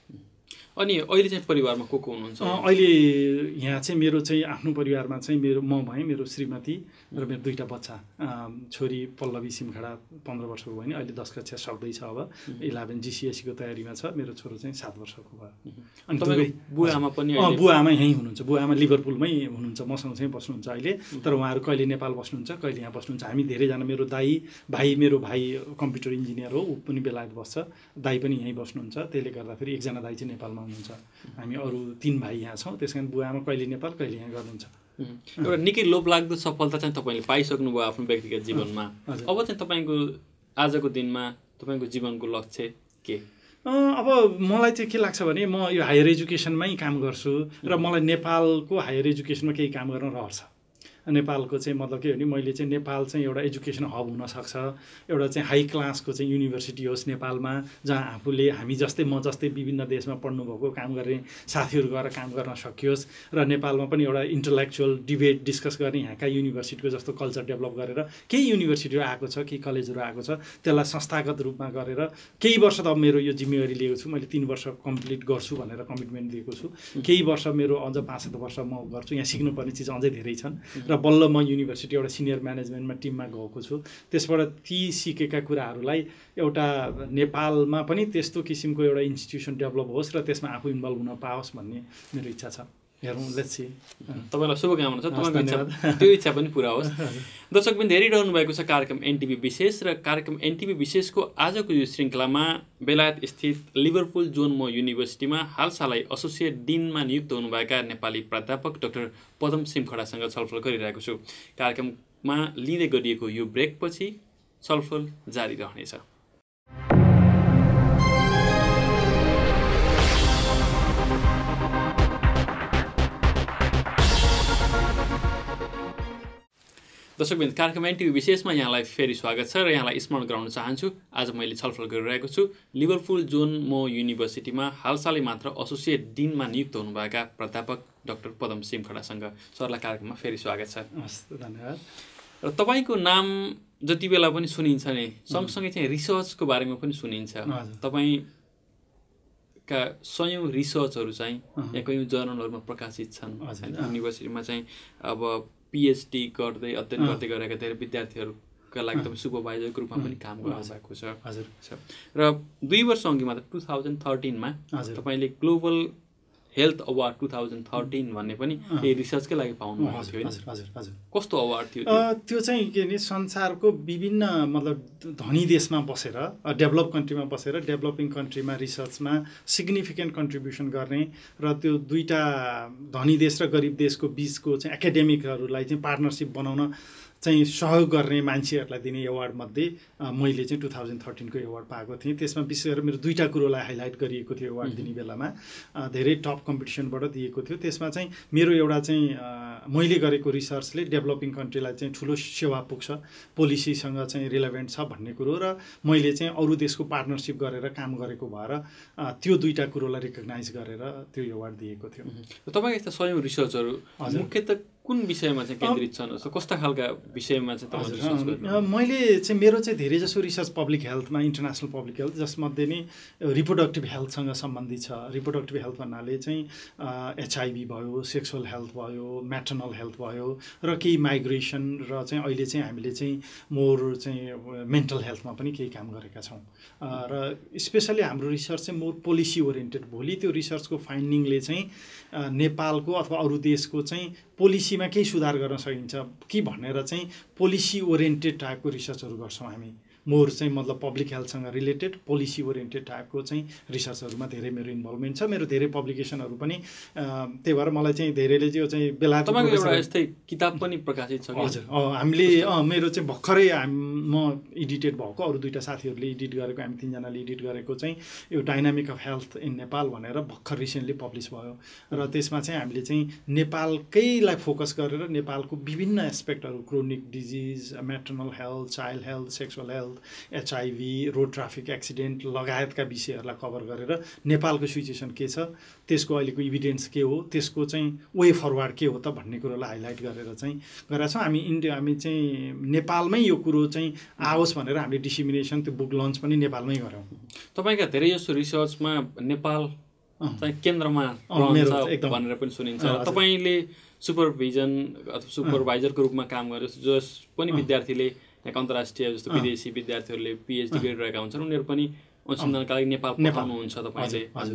अनि अहिले चाहिँ परिवारमा को को हुनुहुन्छ? अहिले यहाँ चाहिँ मेरो चाहिँ आफ्नो परिवारमा चाहिँ मेरो म भएँ, मेरो श्रीमती र मेरो दुईवटा बच्चा, छोरी पल्लवी सिमखडा पन्ध्र वर्षको भयो नि, अहिले दस कक्षा सक्दैछ, अब इलेभेन जिसिएससीको तयारीमा छ। मेरो छोरो चाहिँ सात वर्षको भयो। अनि तपाईँ बुवा आमा पनि? बुवा आमा यहीँ हुनुहुन्छ। बुवा आमा लिभरपुलमै हुनुहुन्छ, मसँग चाहिँ बस्नुहुन्छ अहिले। तर उहाँहरू कहिले नेपाल बस्नुहुन्छ, कहिले यहाँ बस्नुहुन्छ। हामी धेरैजना, मेरो दाई भाइ, मेरो भाइ कम्प्युटर इन्जिनियर हो, ऊ पनि बेलायत बस्छ, दाई पनि यहीँ बस्नुहुन्छ। त्यसले गर्दाखेरि एकजना दाई चाहिँ नेपालमा हुनुहुन्छ, हामी अरू तीन भाइ यहाँ छौँ। त्यस कारण बुवा आमा कहिले नेपाल कहिले यहाँ गर्नुहुन्छ। एउटा निकै लोभलाग्दो सफलता चाहिँ तपाईँले पाइसक्नुभयो आफ्नो व्यक्तिगत जीवनमा। अब चाहिँ तपाईँको आजको दिनमा तपाईँको जीवनको लक्ष्य के? अब मलाई चाहिँ के लाग्छ भने म यो हायर एजुकेसनमै काम गर्छु र मलाई नेपालको हायर एजुकेसनमा केही काम गर्न रहर छ। नेपालको चाहिँ मतलब के हो भने मैले चाहिँ नेपाल चाहिँ एउटा एजुकेसन हब हुनसक्छ, एउटा चाहिँ हाई क्लासको चाहिँ युनिभर्सिटी होस् नेपालमा, जहाँ आफूले हामी जस्तै म जस्तै विभिन्न देशमा पढ्नुभएको काम गर्ने साथीहरू गएर काम गर्न सकियोस् र नेपालमा पनि एउटा इन्टलेक्चुअल डिबेट डिस्कस गर्ने यहाँका युनिभर्सिटीको जस्तो कल्चर डेभलप गरेर केही युनिभर्सिटीहरू आएको छ, केही कलेजहरू आएको छ, त्यसलाई संस्थागत रूपमा गरेर केही वर्ष त मेरो यो जिम्मेवारी लिएको छु, मैले तिन वर्ष कम्प्लिट गर्छु भनेर कमिटमेन्ट दिएको छु। केही वर्ष मेरो अझ पाँच सात वर्ष म गर्छु, यहाँ सिक्नुपर्ने चिज अझै धेरै छन् र बल्ल म युनिभर्सिटी एउटा सिनियर म्यानेजमेन्टमा टिममा गएको छु। त्यसबाट ती सिकेका कुराहरूलाई एउटा नेपालमा पनि त्यस्तो किसिमको एउटा इन्स्टिट्युसन डेभलप होस् र त्यसमा आफू इन्भल्भ हुन पाओस् भन्ने मेरो इच्छा छ। हेरौँ, लेट्स सी। तपाईँलाई शुभकामना छ, तपाईँको इच्छा त्यो इच्छा पनि पुरा होस्। दर्शक पनि धेरै रहनु भएको छ कार्यक्रम एनटिभी विशेष र कार्यक्रम एनटिभी विशेषको आजको यो श्रृङ्खलामा बेलायत स्थित लिभरपुल जोन मो युनिभर्सिटीमा हालसालै एसोसिएट डिनमा नियुक्त हुनुभएका नेपाली प्राध्यापक डाक्टर पदम सिमखडासँग छलफल गरिरहेको छु। कार्यक्रममा लिँदै गरिएको यो ब्रेकपछि छलफल जारी रहनेछ। दर्शकबिन कार्यक्रम एनटिभी विशेषमा यहाँलाई फेरि स्वागत छ र यहाँलाई स्मरण गराउन चाहन्छु आज मैले छलफल गरिरहेको छु लिभरपुल जोन मो युनिभर्सिटीमा हालसालै मात्र एसोसिएट डिनमा नियुक्त हुनुभएका प्राध्यापक डाक्टर पदम सिमखडासँग। सरलाई कार्यक्रममा फेरि स्वागत छ। हस्, धन्यवाद। र तपाईँको नाम जति बेला पनि सुनिन्छ नि सँगसँगै चाहिँ रिसर्चको बारेमा पनि सुनिन्छ। तपाईँका सयौँ रिसर्चहरू चाहिँ यहाँ कयौँ जर्नलहरूमा प्रकाशित छन्। युनिभर्सिटीमा चाहिँ अब पिएचडी गर्दै अध्ययन गर्दै गरेका धेरै विद्यार्थीहरूका लागि तपाईँ सुपरभाइजरको रूपमा पनि काम गर्नुभएको छ। हजुर। र दुई वर्ष अघि मात्र टु थाउजन्ड थर्टिनमा तपाईँले global health award two thousand thirteen भन्ने पनि यही रिसर्चकै लागि पाउनुभएको थियो। हजुर हजुर हजुर। कस्तो अवार्ड थियो त्यो? चाहिँ के नि संसारको विभिन्न मतलब धनी देशमा बसेर डेभलप कन्ट्रीमा बसेर डेभलपिङ कन्ट्रीमा रिसर्चमा सिग्निफिकेन्ट कन्ट्रिब्युसन गर्ने र त्यो दुईवटा धनी देश र गरिब देशको बिचको चाहिँ एकाडेमिकहरूलाई चाहिँ पार्टनरसिप बनाउन चाहिँ सहयोग गर्ने मान्छेहरूलाई दिने एवार्डमध्ये मैले चाहिँ टु थाउजन्ड थर्टिनको एवार्ड पाएको थिएँ। त्यसमा विशेष गरेर मेरो दुईवटा कुरोलाई हाइलाइट गरिएको थियो एवार्ड दिने बेलामा, धेरै टप कम्पिटिसनबाट दिएको थियो। त्यसमा चाहिँ मेरो एउटा चाहिँ मैले गरेको रिसर्चले डेभलपिङ कन्ट्रीलाई चाहिँ ठुलो सेवा पुग्छ, पोलिसीसँग चाहिँ रिलेभेन्ट छ भन्ने कुरो र मैले चाहिँ अरू देशको पार्टनरसिप गरेर काम गरेको भएर त्यो दुईवटा कुरोलाई रिकगनाइज गरेर त्यो एवार्ड दिएको थियो। तपाईँको यस्ता सयौँ रिसर्चहरू मुख्यतः कुन विषयमा चाहिँ केन्द्रित छन्? कस्ता खालका विषयमा चाहिँ तपाईँ रिसर्च गर्नु? मैले चाहिँ मेरो चाहिँ धेरै जसो रिसर्च पब्लिक हेल्थमा, इन्टरनेसनल पब्लिक हेल्थ, जसमध्ये नै रिप्रोडक्टिभ हेल्थसँग सम्बन्धित छ। रिप्रोडक्टिभ हेल्थ भन्नाले चाहिँ एचआइभी भयो, सेक्सुअल हेल्थ भयो, म्याटर्नल हेल्थ भयो र केही माइग्रेसन र चाहिँ अहिले चाहिँ हामीले चाहिँ मोर चाहिँ मेन्टल हेल्थमा पनि केही काम गरेका छौँ। र स्पेसली हाम्रो रिसर्च चाहिँ मोर पोलिसी ओरिएन्टेड। भोलि त्यो रिसर्चको फाइन्डिङले चाहिँ नेपालको अथवा अरू देशको चाहिँ पोलिसीमा केही सुधार गर्न सकिन्छ कि भनेर चाहिँ पोलिसी ओरिएन्टेड टाइपको रिसर्चहरू गर्छौँ हामी। मोर चाहिँ मतलब पब्लिक हेल्थसँग रिलेटेड पोलिसी ओरिएन्टेड टाइपको चाहिँ रिसर्चहरूमा धेरै मेरो इन्भल्भमेन्ट छ। मेरो धेरै पब्लिकेसनहरू पनि त्यही भएर मलाई चाहिँ धेरैले चाहिँ चाहिँ बेला तपाईँको एउटा यस्तै किताब पनि प्रकाशित छ। हजुर, हामीले मेरो चाहिँ भर्खरै म एडिटेड भएको, अरू दुईवटा साथीहरूले एडिट गरेको, हामी तिनजनाले एडिट गरेको चाहिँ यो dynamic of health in Nepal भनेर भर्खर रिसेन्टली पब्लिस भयो। र त्यसमा चाहिँ हामीले चाहिँ नेपालकैलाई फोकस गरेर नेपालको विभिन्न एस्पेक्टहरू, chronic disease, maternal health, child health, sexual health, HIV, road traffic accident लगायतका विषयहरूलाई कभर गरेर नेपालको सिचुएसन के छ, त्यसको अहिलेको इभिडेन्स के हो, त्यसको चाहिँ वे फरवार्ड के हो त भन्ने कुरोलाई हाइलाइट गरेर चाहिँ गरेका छौँ। हामी इन्डिया हामी चाहिँ नेपालमै यो कुरो चाहिँ आओस् भनेर हामीले डिसिमिनेसन त्यो बुक लन्च पनि नेपालमै गऱ्यौँ। तपाईँका धेरै जसो रिसर्चमा नेपाल चाहिँ केन्द्रमा रहन्छ भनेर पनि सुनिन्छ। तपाईँले सुपरभिजन अथवा सुपरभाइजरको रूपमा काम गरेर जस पनि विद्यार्थीले यहाँ अन्तर्राष्ट्रिय जस्तो विदेशी विद्यार्थीहरूले पिएचडी गरिरहेका हुन्छन्, उनीहरू पनि अनुसन्धानका लागि नेपाल पठाउनुहुन्छ तपाईँले?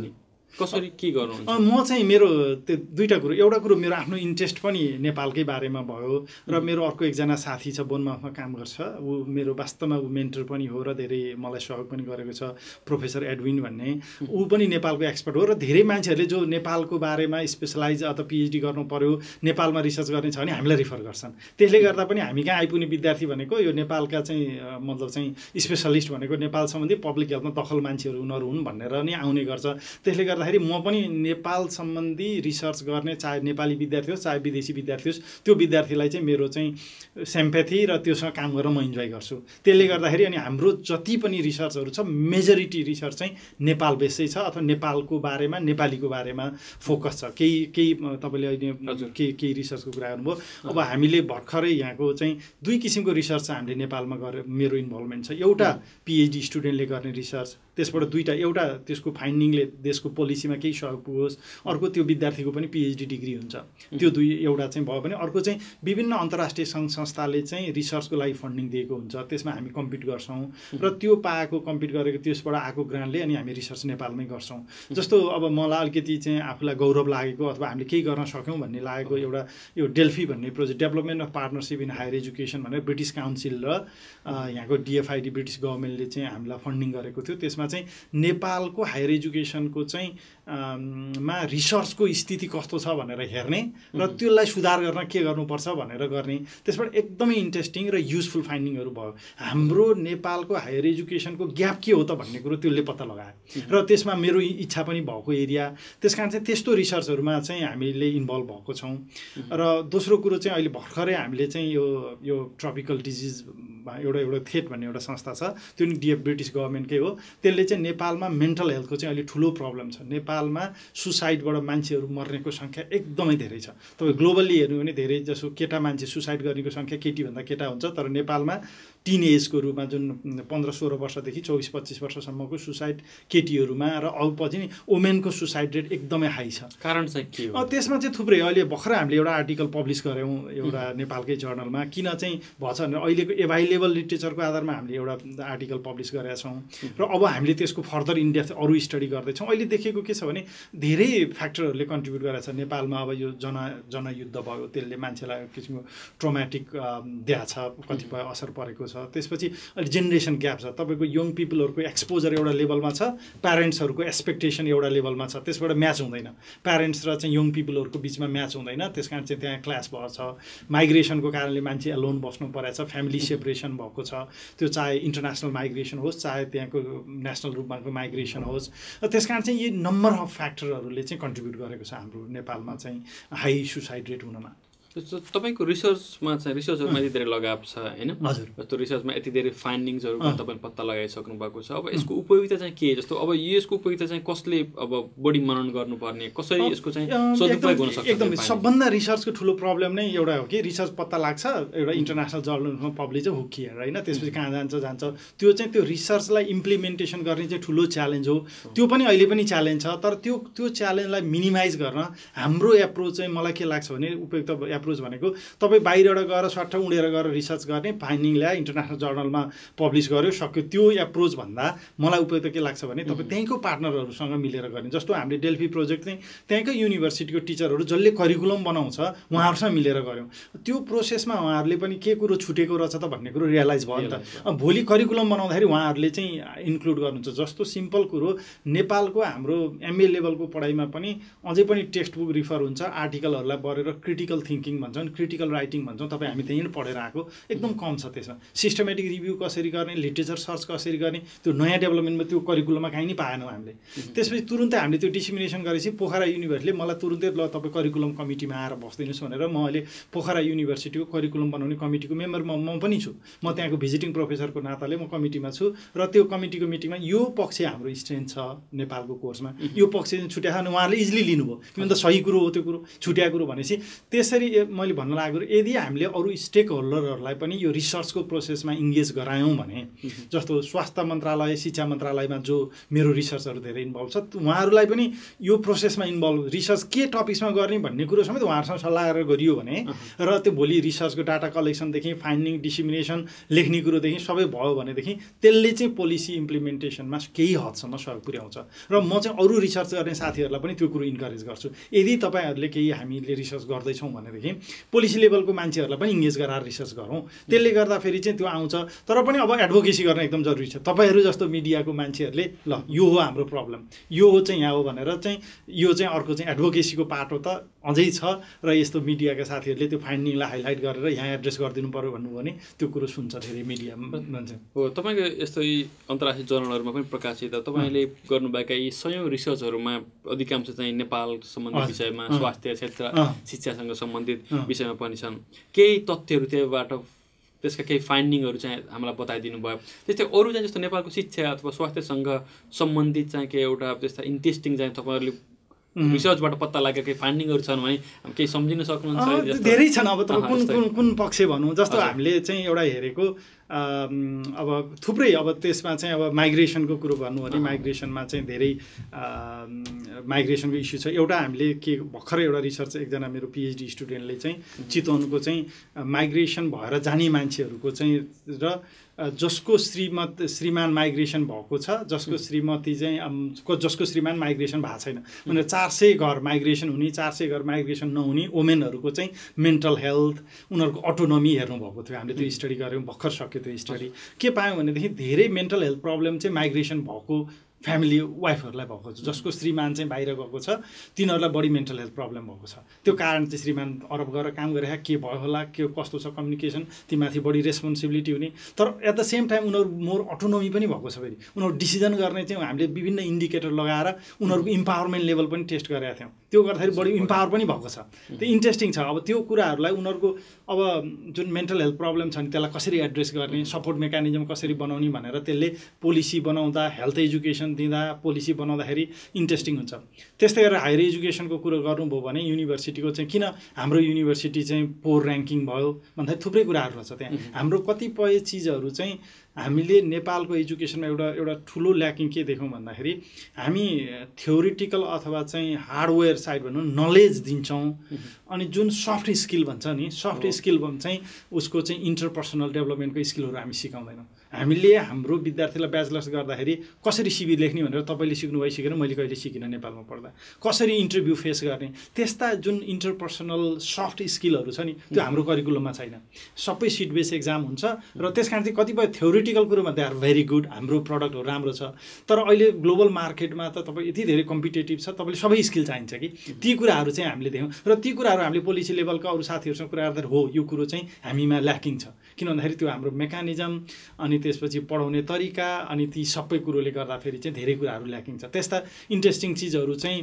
कसरी के गर्नुहुन्छ? म चाहिँ मेरो त्यो दुईवटा कुरो, एउटा कुरो मेरो आफ्नो इन्ट्रेस्ट पनि नेपालकै बारेमा भयो र मेरो अर्को एकजना साथी छ बोनमाफमा काम गर्छ, ऊ मेरो वास्तवमा ऊ मेन्टर पनि हो र धेरै मलाई सहयोग पनि गरेको छ, प्रोफेसर एडविन भन्ने, ऊ पनि नेपालको एक्सपर्ट हो र धेरै मान्छेहरूले जो नेपालको बारेमा स्पेसलाइज अथवा पिएचडी गर्नु पर्यो, नेपालमा रिसर्च गर्ने छ भने हामीलाई रिफर गर्छन्। त्यसले गर्दा पनि हामी कहाँ आइपुग्ने विद्यार्थी भनेको यो नेपालका चाहिँ मतलब चाहिँ स्पेसलिस्ट भनेको नेपाल सम्बन्धी पब्लिक हेल्थमा दखल मान्छेहरू उनीहरू हुन् भनेर नै आउने गर्छ। त्यसले गर्दाखेरि म पनि नेपाल सम्बन्धी रिसर्च गर्ने चाहे नेपाली विद्यार्थी होस् चाहे विदेशी विद्यार्थी होस् त्यो विद्यार्थीलाई चाहिँ मेरो चाहिँ सेम्पैथी र त्योसँग काम गर्न म इन्जोय गर्छु। त्यसले गर्दाखेरि अनि हाम्रो जति पनि रिसर्चहरू छ मेजोरिटी रिसर्च चाहिँ नेपाल बेसै छ अथवा नेपालको बारेमा नेपालीको बारेमा फोकस छ। केही केही तपाईँले अहिले केही केही रिसर्चको कुरा गर्नुभयो। अब हामीले भर्खरै यहाँको चाहिँ दुई किसिमको रिसर्च चाहिँ हामीले नेपालमा गरेर मेरो इन्भल्भमेन्ट छ। एउटा पिएचडी स्टुडेन्टले गर्ने रिसर्च, त्यसबाट दुईवटा, एउटा त्यसको फाइन्डिङले देशको पोलिसीमा केही सहयोग पुगोस्, अर्को त्यो विद्यार्थीको पनि पिएचडी डिग्री हुन्छ। त्यो दुई एउटा चाहिँ भयो भने अर्को चाहिँ विभिन्न अन्तर्राष्ट्रिय सङ्घ संस्थाले चाहिँ रिसर्चको लागि फन्डिङ दिएको हुन्छ, त्यसमा हामी कम्पिट गर्छौँ र त्यो पाएको कम्पिट गरेको त्यसबाट आएको ग्रान्टले अनि हामी रिसर्च नेपालमै गर्छौँ। जस्तो अब मलाई अलिकति चाहिँ आफूलाई गौरव लागेको अथवा हामीले केही गर्न सक्यौँ भन्ने लागेको एउटा यो डेल्फी भन्ने project, development of partnership in higher education भनेर ब्रिटिस काउन्सिल र यहाँको डिएफआइडी ब्रिटिस गभर्मेन्टले चाहिँ हामीलाई फन्डिङ गरेको थियो। त्यसमा चाहिँ नेपालको हायर एजुकेसनको चाहिँ मा रिसर्चको स्थिति कस्तो छ भनेर हेर्ने र त्यसलाई सुधार गर्न के गर्नुपर्छ भनेर गर्ने, त्यसबाट एकदमै इन्ट्रेस्टिङ र युजफुल फाइन्डिङहरू भयो। हाम्रो नेपालको हायर एजुकेसनको ग्याप के हो त भन्ने कुरो त्यसले पत्ता लगायो र त्यसमा मेरो इच्छा पनि भएको एरिया, त्यस कारण चाहिँ त्यस्तो रिसर्चहरूमा चाहिँ हामीले इन्भल्भ भएको छौँ। र दोस्रो कुरो चाहिँ अहिले भर्खरै हामीले चाहिँ यो यो ट्रपिकल डिजिज एउटा एउटा थेट भन्ने एउटा संस्था छ, त्यो नि डिएफ ब्रिटिस गभर्मेन्टकै हो। त्यसले चाहिँ नेपालमा मेन्टल हेल्थको चाहिँ अहिले ठुलो प्रब्लम छ। नेपालमा सुसाइडबाट मान्छेहरू मर्नेको सङ्ख्या एकदमै धेरै छ। तपाईँ ग्लोबल्ली हेर्नु भने धेरै जसो केटा मान्छे सुसाइड गर्नेको सङ्ख्या केटीभन्दा केटा हुन्छ, तर नेपालमा टिन एजको रूपमा जुन पन्ध्र सोह्र वर्षदेखि चौबिस पच्चिस वर्षसम्मको सुसाइड केटीहरूमा र अरू पछि नि वुमेनको सुसाइड रेट एकदमै हाई छ। कारण चाहिँ के हो? त्यसमा चाहिँ थुप्रै, अहिले भर्खरै हामीले एउटा आर्टिकल पब्लिस गऱ्यौँ एउटा नेपालकै जर्नलमा, किन चाहिँ भएछ भनेर अहिलेको एभाइलेबल लिटरेचरको आधारमा हामीले एउटा आर्टिकल पब्लिस गरेका छौँ र अब हामीले त्यसको फर्दर इन्डेप्थ अरू स्टडी गर्दैछौँ। अहिले देखेको के छ भने धेरै फ्याक्टरहरूले कन्ट्रिब्युट गरेको छ। नेपालमा अब यो जना जनयुद्ध भयो, त्यसले मान्छेलाई किसिमको ट्रोमेटिक दिएको छ, कतिपय असर परेको छ। त्यसपछि अहिले जेनेरेसन ग्याप छ। तपाईँको यङ पिपलहरूको एक्सपोजर एउटा लेभलमा छ, प्यारेन्ट्सहरूको एक्सपेक्टेसन एउटा लेभलमा छ, त्यसबाट म्याच हुँदैन। प्यारेन्ट्स र चाहिँ यङ पिपलहरूको बिचमा म्याच हुँदैन, त्यस कारण चाहिँ त्यहाँ क्लास भएको छ। माइग्रेसनको कारणले मान्छे एलोन बस्नु परेको छ, फ्यामिली सेपरेसन भएको छ, त्यो चाहे इन्टरनेसनल माइग्रेसन होस् चाहे त्यहाँको नेसनल रूपमाको माइग्रेसन होस्। त्यस कारण चाहिँ यी नम्बर अफ फ्याक्टरहरूले चाहिँ कन्ट्रिब्युट गरेको छ हाम्रो नेपालमा चाहिँ हाई सुसाइड रेट हुनमा। तपाईँको रिसर्चमा चाहिँ रिसर्चहरूमा यति धेरै लगाव छ होइन? हजुर। त्यो रिसर्चमा यति धेरै फाइन्डिङ्सहरू तपाईँले पत्ता लगाइसक्नु भएको छ। अब यसको उपयोगिता चाहिँ के? जस्तो अब यसको उपयोगिता चाहिँ कसले अब बढी मनन गर्नुपर्ने, कसरी यसको चाहिँ सदुपयोग हुन सक्छ? एकदम सबभन्दा रिसर्चको ठुलो प्रब्लम नै एउटा हो कि रिसर्च पत्ता लाग्छ, एउटा इन्टरनेसनल जर्नलमा पब्लिस चाहिँ हुकिएर होइन, त्यसपछि कहाँ जान्छ जान्छ त्यो चाहिँ त्यो रिसर्चलाई इम्प्लिमेन्टेसन गर्ने चाहिँ ठुलो च्यालेन्ज हो। त्यो पनि अहिले पनि च्यालेन्ज छ, तर त्यो त्यो च्यालेन्जलाई मिनिमाइज गर्न हाम्रो एप्रोच चाहिँ मलाई के लाग्छ भने उपयुक्त एप्रोच भनेको तपाईँ बाहिरबाट गएर सट्ट उडेर गएर रिसर्च गर्ने, फाइन्डिङ ल्याए, इन्टरनेसनल जर्नलमा पब्लिस गर्यो, सक्यो। त्यो एप्रोच भन्दा मलाई उपयुक्त के लाग्छ भने तपाईँ त्यहीँको पार्टनरहरूसँग मिलेर गर्ने। जस्तो हामीले डेल्फी प्रोजेक्ट चाहिँ त्यहीँकै युनिभर्सिटीको टिचरहरू जसले करिकुलम बनाउँछ उहाँहरूसँग मिलेर गऱ्यौँ। त्यो प्रोसेसमा उहाँहरूले पनि के कुरो छुटेको रहेछ त भन्ने कुरो रियलाइज भयो नि त। भोलि करिकुलम बनाउँदाखेरि उहाँहरूले चाहिँ इन्क्लुड गर्नुहुन्छ। जस्तो सिम्पल कुरो, नेपालको हाम्रो एमए लेभलको पढाइमा पनि अझै पनि टेक्स्ट बुक रिफर हुन्छ, आर्टिकलहरूलाई पढेर क्रिटिकल थिङ्किङ भन्छौँ, क्रिटिकल राइटिङ भन्छौँ, तपाईँ हामी त्यहीँ पढेर आएको एकदम कम छ। त्यसमा सिस्टमेटिक रिभ्यू कसरी गर्ने, लिटरेचर सर्च कसरी गर्ने, त्यो नयाँ डेभलपमेन्टमा त्यो करिकुलममा काहीँ नि पाएनौँ हामीले। त्यसपछि तुरुन्तै हामीले त्यो डिसिमिनेसन गरेपछि पोखरा युनिभर्सिटीले मलाई तुरुन्तै ल तपाईँ करिकुलम कमिटीमा आएर बस्दिनुहोस् भनेर म अहिले पोखरा युनिभर्सिटीको करिकुलम बनाउने कमिटीको मेम्बर म म पनि छु। म त्यहाँको भिजिटिङ प्रोफेसरको नाताले म कमिटीमा छु र त्यो कमिटीको मिटिङमा यो पक्ष हाम्रो स्ट्रेन्थ छ नेपालको कोर्समा, यो पक्ष छुट्याएको उहाँहरूले इजिली लिनुभयो, किन त सही कुरो हो त्यो कुरो, छुट्याएको कुरो भनेपछि त्यसरी मैले भन्न लागेको यदि हामीले अरू स्टेक होल्डरहरूलाई पनि यो रिसर्चको प्रोसेसमा इङ्गेज गरायौँ भने जस्तो स्वास्थ्य मन्त्रालय शिक्षा मन्त्रालयमा जो मेरो रिसर्चहरू धेरै इन्भल्भ छ उहाँहरूलाई पनि यो प्रोसेसमा इन्भल्भ रिसर्च के टपिक्समा गर्ने भन्ने कुरो समेत उहाँहरूसँग सल्लाह गरेर गरियो भने र त्यो भोलि रिसर्चको डाटा कलेक्सनदेखि फाइन्डिङ डिसिमिनेसन लेख्ने कुरोदेखि सबै भयो भनेदेखि त्यसले चाहिँ पोलिसी इम्प्लिमेन्टेसनमा केही हदसम्म सहयोग पुर्याउँछ र म चाहिँ अरू रिसर्च गर्ने साथीहरूलाई पनि त्यो कुरो इन्करेज गर्छु यदि तपाईँहरूले केही हामीले रिसर्च गर्दैछौँ भनेदेखि पोलिसी लेभलको मान्छेहरूलाई पनि इङ्गेज गराएर रिसर्च गरौँ त्यसले गर्दाखेरि चाहिँ त्यो आउँछ तर पनि अब एडभोकेसी गर्न एकदम जरुरी छ तपाईँहरू जस्तो मिडियाको मान्छेहरूले ल यो हो हाम्रो प्रब्लम यो हो चाहिँ यहाँ हो भनेर चाहिँ यो चाहिँ अर्को चाहिँ एडभोकेसीको पाटो त अझै छ र यस्तो मिडियाका साथीहरूले त्यो फाइन्डिङलाई हाइलाइट गरेर यहाँ एड्रेस गरिदिनु पऱ्यो भन्नुभयो भने त्यो कुरो सुन्छ धेरै मिडिया मान्छे हो तपाईँको यस्तो अन्तर्राष्ट्रिय जर्नलहरूमा पनि प्रकाशित तपाईँले गर्नुभएका यी सयौँ रिसर्चहरूमा अधिकांश चाहिँ नेपाल सम्बन्धित विषयमा स्वास्थ्य क्षेत्र शिक्षासँग सम्बन्धित विषयमा पनि छन् केही तथ्यहरू त्योबाट त्यसका केही फाइन्डिङहरू चाहिँ हामीलाई बताइदिनु भयो त्यस्तै अरू चाहिँ जस्तो नेपालको शिक्षा अथवा स्वास्थ्यसँग सम्बन्धित चाहिँ केही एउटा त्यस्ता इन्ट्रेस्टिङ चाहिँ तपाईँहरूले रिसर्चबाट पत्ता लागेको केही फाइन्डिङहरू छन् भने केही सम्झिन सक्नुहुन्छ धेरै छन् अब तपाईँ कुन कुन कुन पक्ष भनौँ जस्तो हामीले चाहिँ एउटा हेरेको अब थुप्रै अब त्यसमा चाहिँ अब माइग्रेसनको कुरो भन्नु भने माइग्रेसनमा चाहिँ धेरै माइग्रेसनको इस्यु छ एउटा हामीले के भर्खरै एउटा रिसर्च एकजना मेरो पिएचडी स्टुडेन्टले चाहिँ चितवनको चाहिँ माइग्रेसन भएर जाने मान्छेहरूको चाहिँ र जसको श्रीमत श्रीमान माइग्रेसन भएको छ जसको श्रीमती चाहिँ जसको श्रीमान माइग्रेसन भएको छैन भनेर चार सय घर माइग्रेसन हुने चार सय घर माइग्रेसन नहुने वुमेनहरूको चाहिँ मेन्टल हेल्थ उनीहरूको अटोनोमी हेर्नुभएको थियो हामीले त्यो स्टडी गऱ्यौँ भर्खर सक्यो त्यो स्टडी के पायौँ भनेदेखि धेरै मेन्टल हेल्थ प्रब्लम चाहिँ माइग्रेसन भएको फ्यामिली वाइफहरूलाई भएको छ जसको श्रीमान चाहिँ बाहिर गएको छ तिनीहरूलाई बढी मेन्टल हेल्थ प्रब्लम भएको छ त्यो कारण चाहिँ श्रीमान अरब गएर काम गरेर के भयो होला के कस्तो छ कम्युनिकेसन तीमाथि बढी रेस्पोन्सिबिलिटी हुने तर एट द सेम टाइम उनीहरू मोर अटोनोमी पनि भएको छ फेरि उनीहरू डिसिजन गर्ने चाहिँ हामीले विभिन्न इन्डिकेटर लगाएर उनीहरूको इम्पावरमेन्ट लेभल पनि टेस्ट गरेका थियौँ त्यो गर्दाखेरि बढी इम्पावर पनि भएको छ त्यो इन्ट्रेस्टिङ छ अब त्यो कुराहरूलाई उनीहरूको अब जुन मेन्टल हेल्थ प्रब्लम छ नि त्यसलाई कसरी एड्रेस गर्ने सपोर्ट मेकानिजम कसरी बनाउने भनेर त्यसले पोलिसी बनाउँदा हेल्थ एजुकेसन दिँदा पोलिसी बनाउँदाखेरि इन्ट्रेस्टिङ हुन्छ त्यस्तै गरेर हायर एजुकेसनको कुरो गर्नुभयो भने युनिभर्सिटीको चाहिँ किन हाम्रो युनिभर्सिटी चाहिँ पोर ऱ्याङ्किङ भयो भन्दाखेरि थुप्रै कुराहरू रहेछ त्यहाँ हाम्रो कतिपय चिजहरू चाहिँ हामीले नेपालको एजुकेसनमा एउटा एउटा ठुलो ल्याकिङ के देख्यौँ भन्दाखेरि हामी थ्योरिटिकल अथवा चाहिँ हार्डवेयर साइड भनौँ नलेज दिन्छौँ अनि जुन सफ्ट स्किल भन्छ नि सफ्ट स्किल चाहिँ उसको चाहिँ इन्टरपर्सनल डेभलपमेन्टको स्किलहरू हामी सिकाउँदैनौँ हामीले हाम्रो विद्यार्थीलाई ब्याचलर्स गर्दाखेरि कसरी सिबी लेख्ने भनेर तपाईँले सिक्नु भइसकेन मैले कहिले सिकिनँ नेपालमा पढ्दा कसरी इन्टरभ्यू फेस गर्ने त्यस्ता जुन इन्टरपर्सनल सफ्ट स्किलहरू छ नि त्यो हाम्रो करिकुलममा छैन सबै सिट बेस एक्जाम हुन्छ र त्यस कारण चाहिँ कतिपय थ्योरिटिकल कुरोमा दे आर भेरी गुड हाम्रो प्रडक्टहरू राम्रो छ तर अहिले ग्लोबल मार्केटमा त तपाईँ यति धेरै कम्पिटेटिभ छ तपाईँले सबै स्किल चाहिन्छ कि ती कुराहरू चाहिँ हामीले देख्यौँ र ती कुराहरू हामीले पोलिसी लेभलका अरू साथीहरूसँग कुरा गर्दा हो यो कुरो चाहिँ हामीमा ल्याकिङ छ किन भन्दाखेरि त्यो हाम्रो मेकानिजम अनि त्यसपछि पढाउने तरिका अनि ती सबै कुरोले गर्दाखेरि चाहिँ धेरै कुराहरू ल्याकिङ छ त्यस्ता इन्ट्रेस्टिङ चिजहरू चाहिँ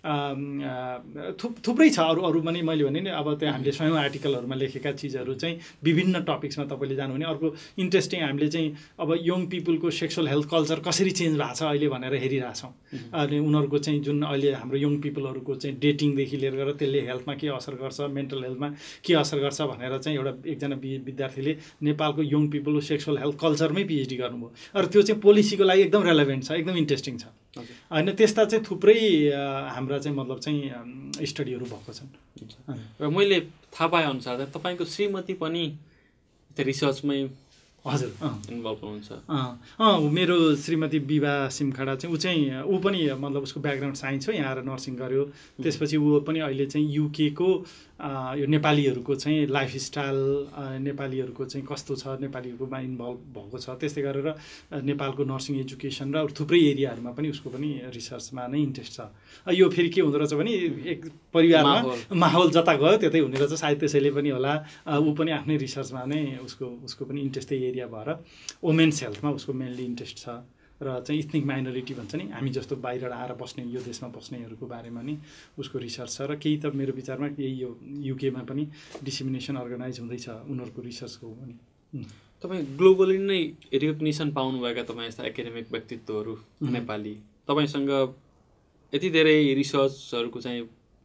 थुप थुप्रै छ अरू अरू पनि मैले भने नि अब त्यो हामीले स्वयं आर्टिकलहरूमा लेखेका चिजहरू चाहिँ विभिन्न टपिक्समा तपाईँले जानु भने अर्को इन्ट्रेस्टिङ हामीले चाहिँ अब यङ पिपुलको सेक्सुअल हेल्थ कल्चर कसरी चेन्ज भएको छ अहिले भनेर हेरिरहेछौँ अनि उनीहरूको चाहिँ जुन अहिले हाम्रो यङ पिपलहरूको चाहिँ डेटिङदेखि लिएर गरेर त्यसले हेल्थमा के असर गर्छ मेन्टल हेल्थमा के असर गर्छ भनेर चाहिँ एउटा एकजना विद्यार्थीले नेपालको यङ पिपलको सेक्सुअल हेल्थ कल्चरमै पिएचडी गर्नुभयो र त्यो चाहिँ पोलिसीको लागि एकदम रेलेभेन्ट छ एकदम इन्ट्रेस्टिङ छ होइन त्यस्ता चाहिँ थुप्रै हाम्रा चाहिँ मतलब चाहिँ स्टडीहरू भएको छन् र मैले थाहा पाए अनुसार तपाईँको श्रीमती पनि रिसर्चमै हजुर इन्भल्भ हुनुहुन्छ अँ मेरो श्रीमती विवाह सिमखाडा चाहिँ ऊ चाहिँ ऊ पनि मतलब उसको ब्याकग्राउन्ड साइन्स हो यहाँ आएर नर्सिङ गर्यो त्यसपछि ऊ पनि अहिले चाहिँ युकेको यो नेपालीहरूको चाहिँ लाइफस्टाइल नेपालीहरूको चाहिँ कस्तो छ नेपालीहरूकोमा इन्भल्भ भएको छ त्यस्तै गरेर नेपालको नर्सिङ एजुकेसन र थुप्रै एरियाहरूमा पनि उसको पनि रिसर्चमा नै इन्ट्रेस्ट छ यो फेरि के हुँदो रहेछ भने एक परिवारमा माहौल जता गयो त्यतै हुने रहेछ सायद त्यसैले पनि होला ऊ पनि आफ्नै रिसर्चमा नै उसको उसको पनि इन्ट्रेस्ट त्यही एरिया भएर वुमेन्स हेल्थमा उसको मेनली इन्ट्रेस्ट छ र चाहिँ इथनिक माइनोरिटी भन्छ नि हामी जस्तो बाहिर आएर बस्ने यो देशमा बस्नेहरूको बारेमा नि उसको रिसर्च छ र केही त मेरो विचारमा यही यो युकेमा पनि डिसिमिनेसन अर्गनाइज हुँदैछ उनीहरूको रिसर्चको पनि तपाईँ ग्लोबली नै रिकग्निसन पाउनुभएका तपाईँ यस्ता एकाडेमिक व्यक्तित्वहरू नेपाली तपाईँसँग यति धेरै रिसर्चहरूको चाहिँ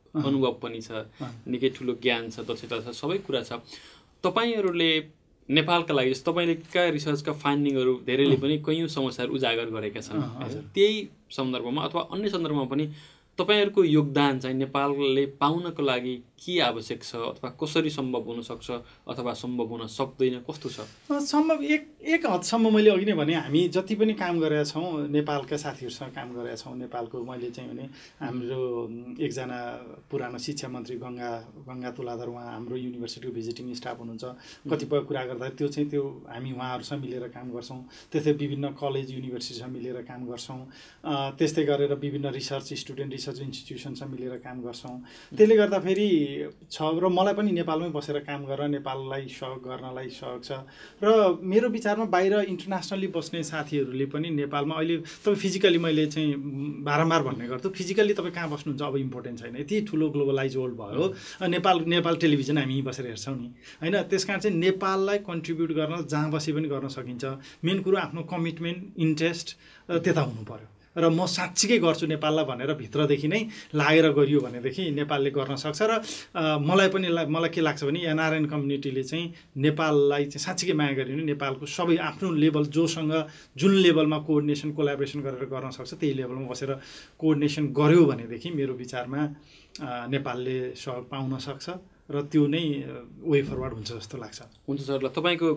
अनुभव पनि छ, निकै ठुलो ज्ञान छ, दक्षता छ, सबै कुरा छ। तपाईँहरूले नेपालका लागि जस्तो तपाईँले का रिसर्चका फाइन्डिङहरू धेरैले पनि कैयौँ समस्याहरू उजागर गरेका छन्। त्यही सन्दर्भमा अथवा अन्य सन्दर्भमा पनि तपाईँहरूको योगदान चाहिँ नेपालले पाउनको लागि के आवश्यक छ अथवा कसरी सम्भव हुन सक्छ अथवा सम्भव हुन सक्दैन, कस्तो छ? सम्भव एक एक हदसम्म मैले अघि नै भने हामी जति पनि काम गरेका छौँ नेपालका साथीहरूसँग काम गरेका छौँ। नेपालको मैले चाहिँ भने हाम्रो एकजना पुरानो शिक्षा मन्त्री गङ्गा गङ्गा तुलाधर, उहाँ हाम्रो युनिभर्सिटीको भिजिटिङ स्टाफ हुनुहुन्छ। कतिपय कुरा गर्दा त्यो चाहिँ त्यो हामी उहाँहरूसँग मिलेर काम गर्छौँ। त्यस्तै विभिन्न कलेज युनिभर्सिटीसँग मिलेर काम गर्छौँ। त्यस्तै गरेर विभिन्न रिसर्च स्टुडेन्ट रिसर्च इन्स्टिट्युसनसँग मिलेर काम गर्छौँ। त्यसले गर्दाखेरि छ र मलाई पनि नेपालमै बसेर काम गरेर नेपाललाई सहयोग गर्नलाई सहयोग छ। र मेरो विचारमा बाहिर इन्टरनेसनली बस्ने साथीहरूले पनि नेपालमा अहिले तपाईँ फिजिकली मैले चाहिँ बारम्बार भन्ने गर्छु, फिजिकली तपाईँ कहाँ बस्नुहुन्छ अब इम्पोर्टेन्ट छैन। यति ठुलो ग्लोबलाइज वर्ल्ड भयो, नेपाल नेपाल टेलिभिजन हामी बसेर हेर्छौँ नि होइन। त्यस कारण चाहिँ नेपाललाई कन्ट्रिब्युट गर्न जहाँ बसे पनि गर्न सकिन्छ। मेन कुरो आफ्नो कमिटमेन्ट इन्ट्रेस्ट त्यता हुनु पर्यो। र म साँच्चीकै गर्छु नेपाललाई भनेर भित्रदेखि नै लागेर गरियो भनेदेखि नेपालले गर्न सक्छ। र मलाई पनि मलाई के लाग्छ भने एनआरएन कम्युनिटीले चाहिँ नेपाललाई चाहिँ साँच्चीकै माया गर्यो भने नेपालको सबै आफ्नो लेभल जोसँग जुन लेभलमा कोअर्डिनेसन कोलाबोरेसन गरेर गर्न सक्छ त्यही लेभलमा बसेर कोअर्डिनेसन गर्यो भनेदेखि मेरो विचारमा नेपालले सहयोग पाउन सक्छ र त्यो नै वे फरवर्ड हुन्छ जस्तो लाग्छ। हुन्छ सर, ल तपाईँको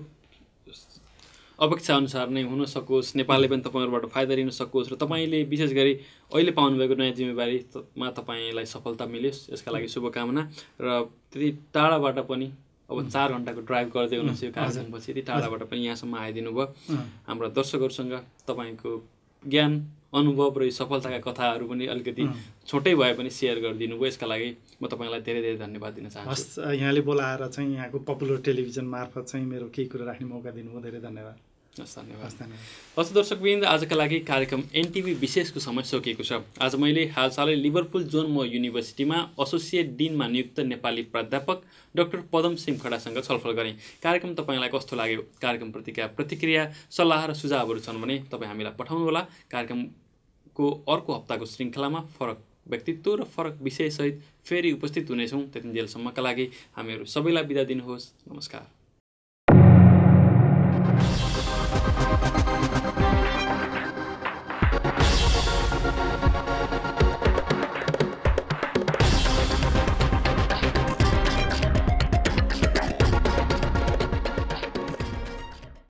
अपेक्षा अनुसार नै हुन सकोस्, नेपालले पनि तपाईँहरूबाट फाइदा लिन सकोस् र तपाईँले विशेष गरी अहिले पाउनुभएको नयाँ जिम्मेवारीमा तपाईँलाई सफलता मिलोस्, यसका लागि शुभकामना। र त्यति टाढाबाट पनि अब चार घन्टाको ड्राइभ गर्दै हुनुहुन्छ यो कार्यक्रमपछि, यति टाढाबाट पनि यहाँसम्म आइदिनु भयो। हाम्रा दर्शकहरूसँग तपाईँको ज्ञान अनुभव र सफलताका कथाहरू पनि अलिकति छोटै भए पनि सेयर गरिदिनु भयो, यसका लागि म तपाईँलाई धेरै धेरै धन्यवाद दिन चाहन्छु। हस्, यहाँले बोलाएर चाहिँ यहाँको पपुलर टेलिभिजन मार्फत चाहिँ मेरो केही कुरा राख्ने मौका दिनुभयो, धेरै धन्यवाद। हस्, धन्यवाद। हस् दर्शकवृन्द, आजका लागि कार्यक्रम एनटिभी विशेषको समय सकिएको छ। आज मैले हालसालै लिभरपुल जोन म युनिभर्सिटीमा एसोसिएट डिनमा नियुक्त नेपाली प्राध्यापक डाक्टर पदम सिमखडासँग छलफल गरेँ। कार्यक्रम तपाईँलाई कस्तो लाग्यो? कार्यक्रमप्रतिका प्रतिक्रिया, सल्लाह र सुझावहरू छन् भने तपाईँ हामीलाई पठाउनुहोला। कार्यक्रमको अर्को हप्ताको श्रृङ्खलामा फरक व्यक्तित्व र फरक विषयसहित फेरि उपस्थित हुनेछौँ। त्यतिन्जेलसम्मका लागि हामीहरू सबैलाई बिदा दिनुहोस्। नमस्कार।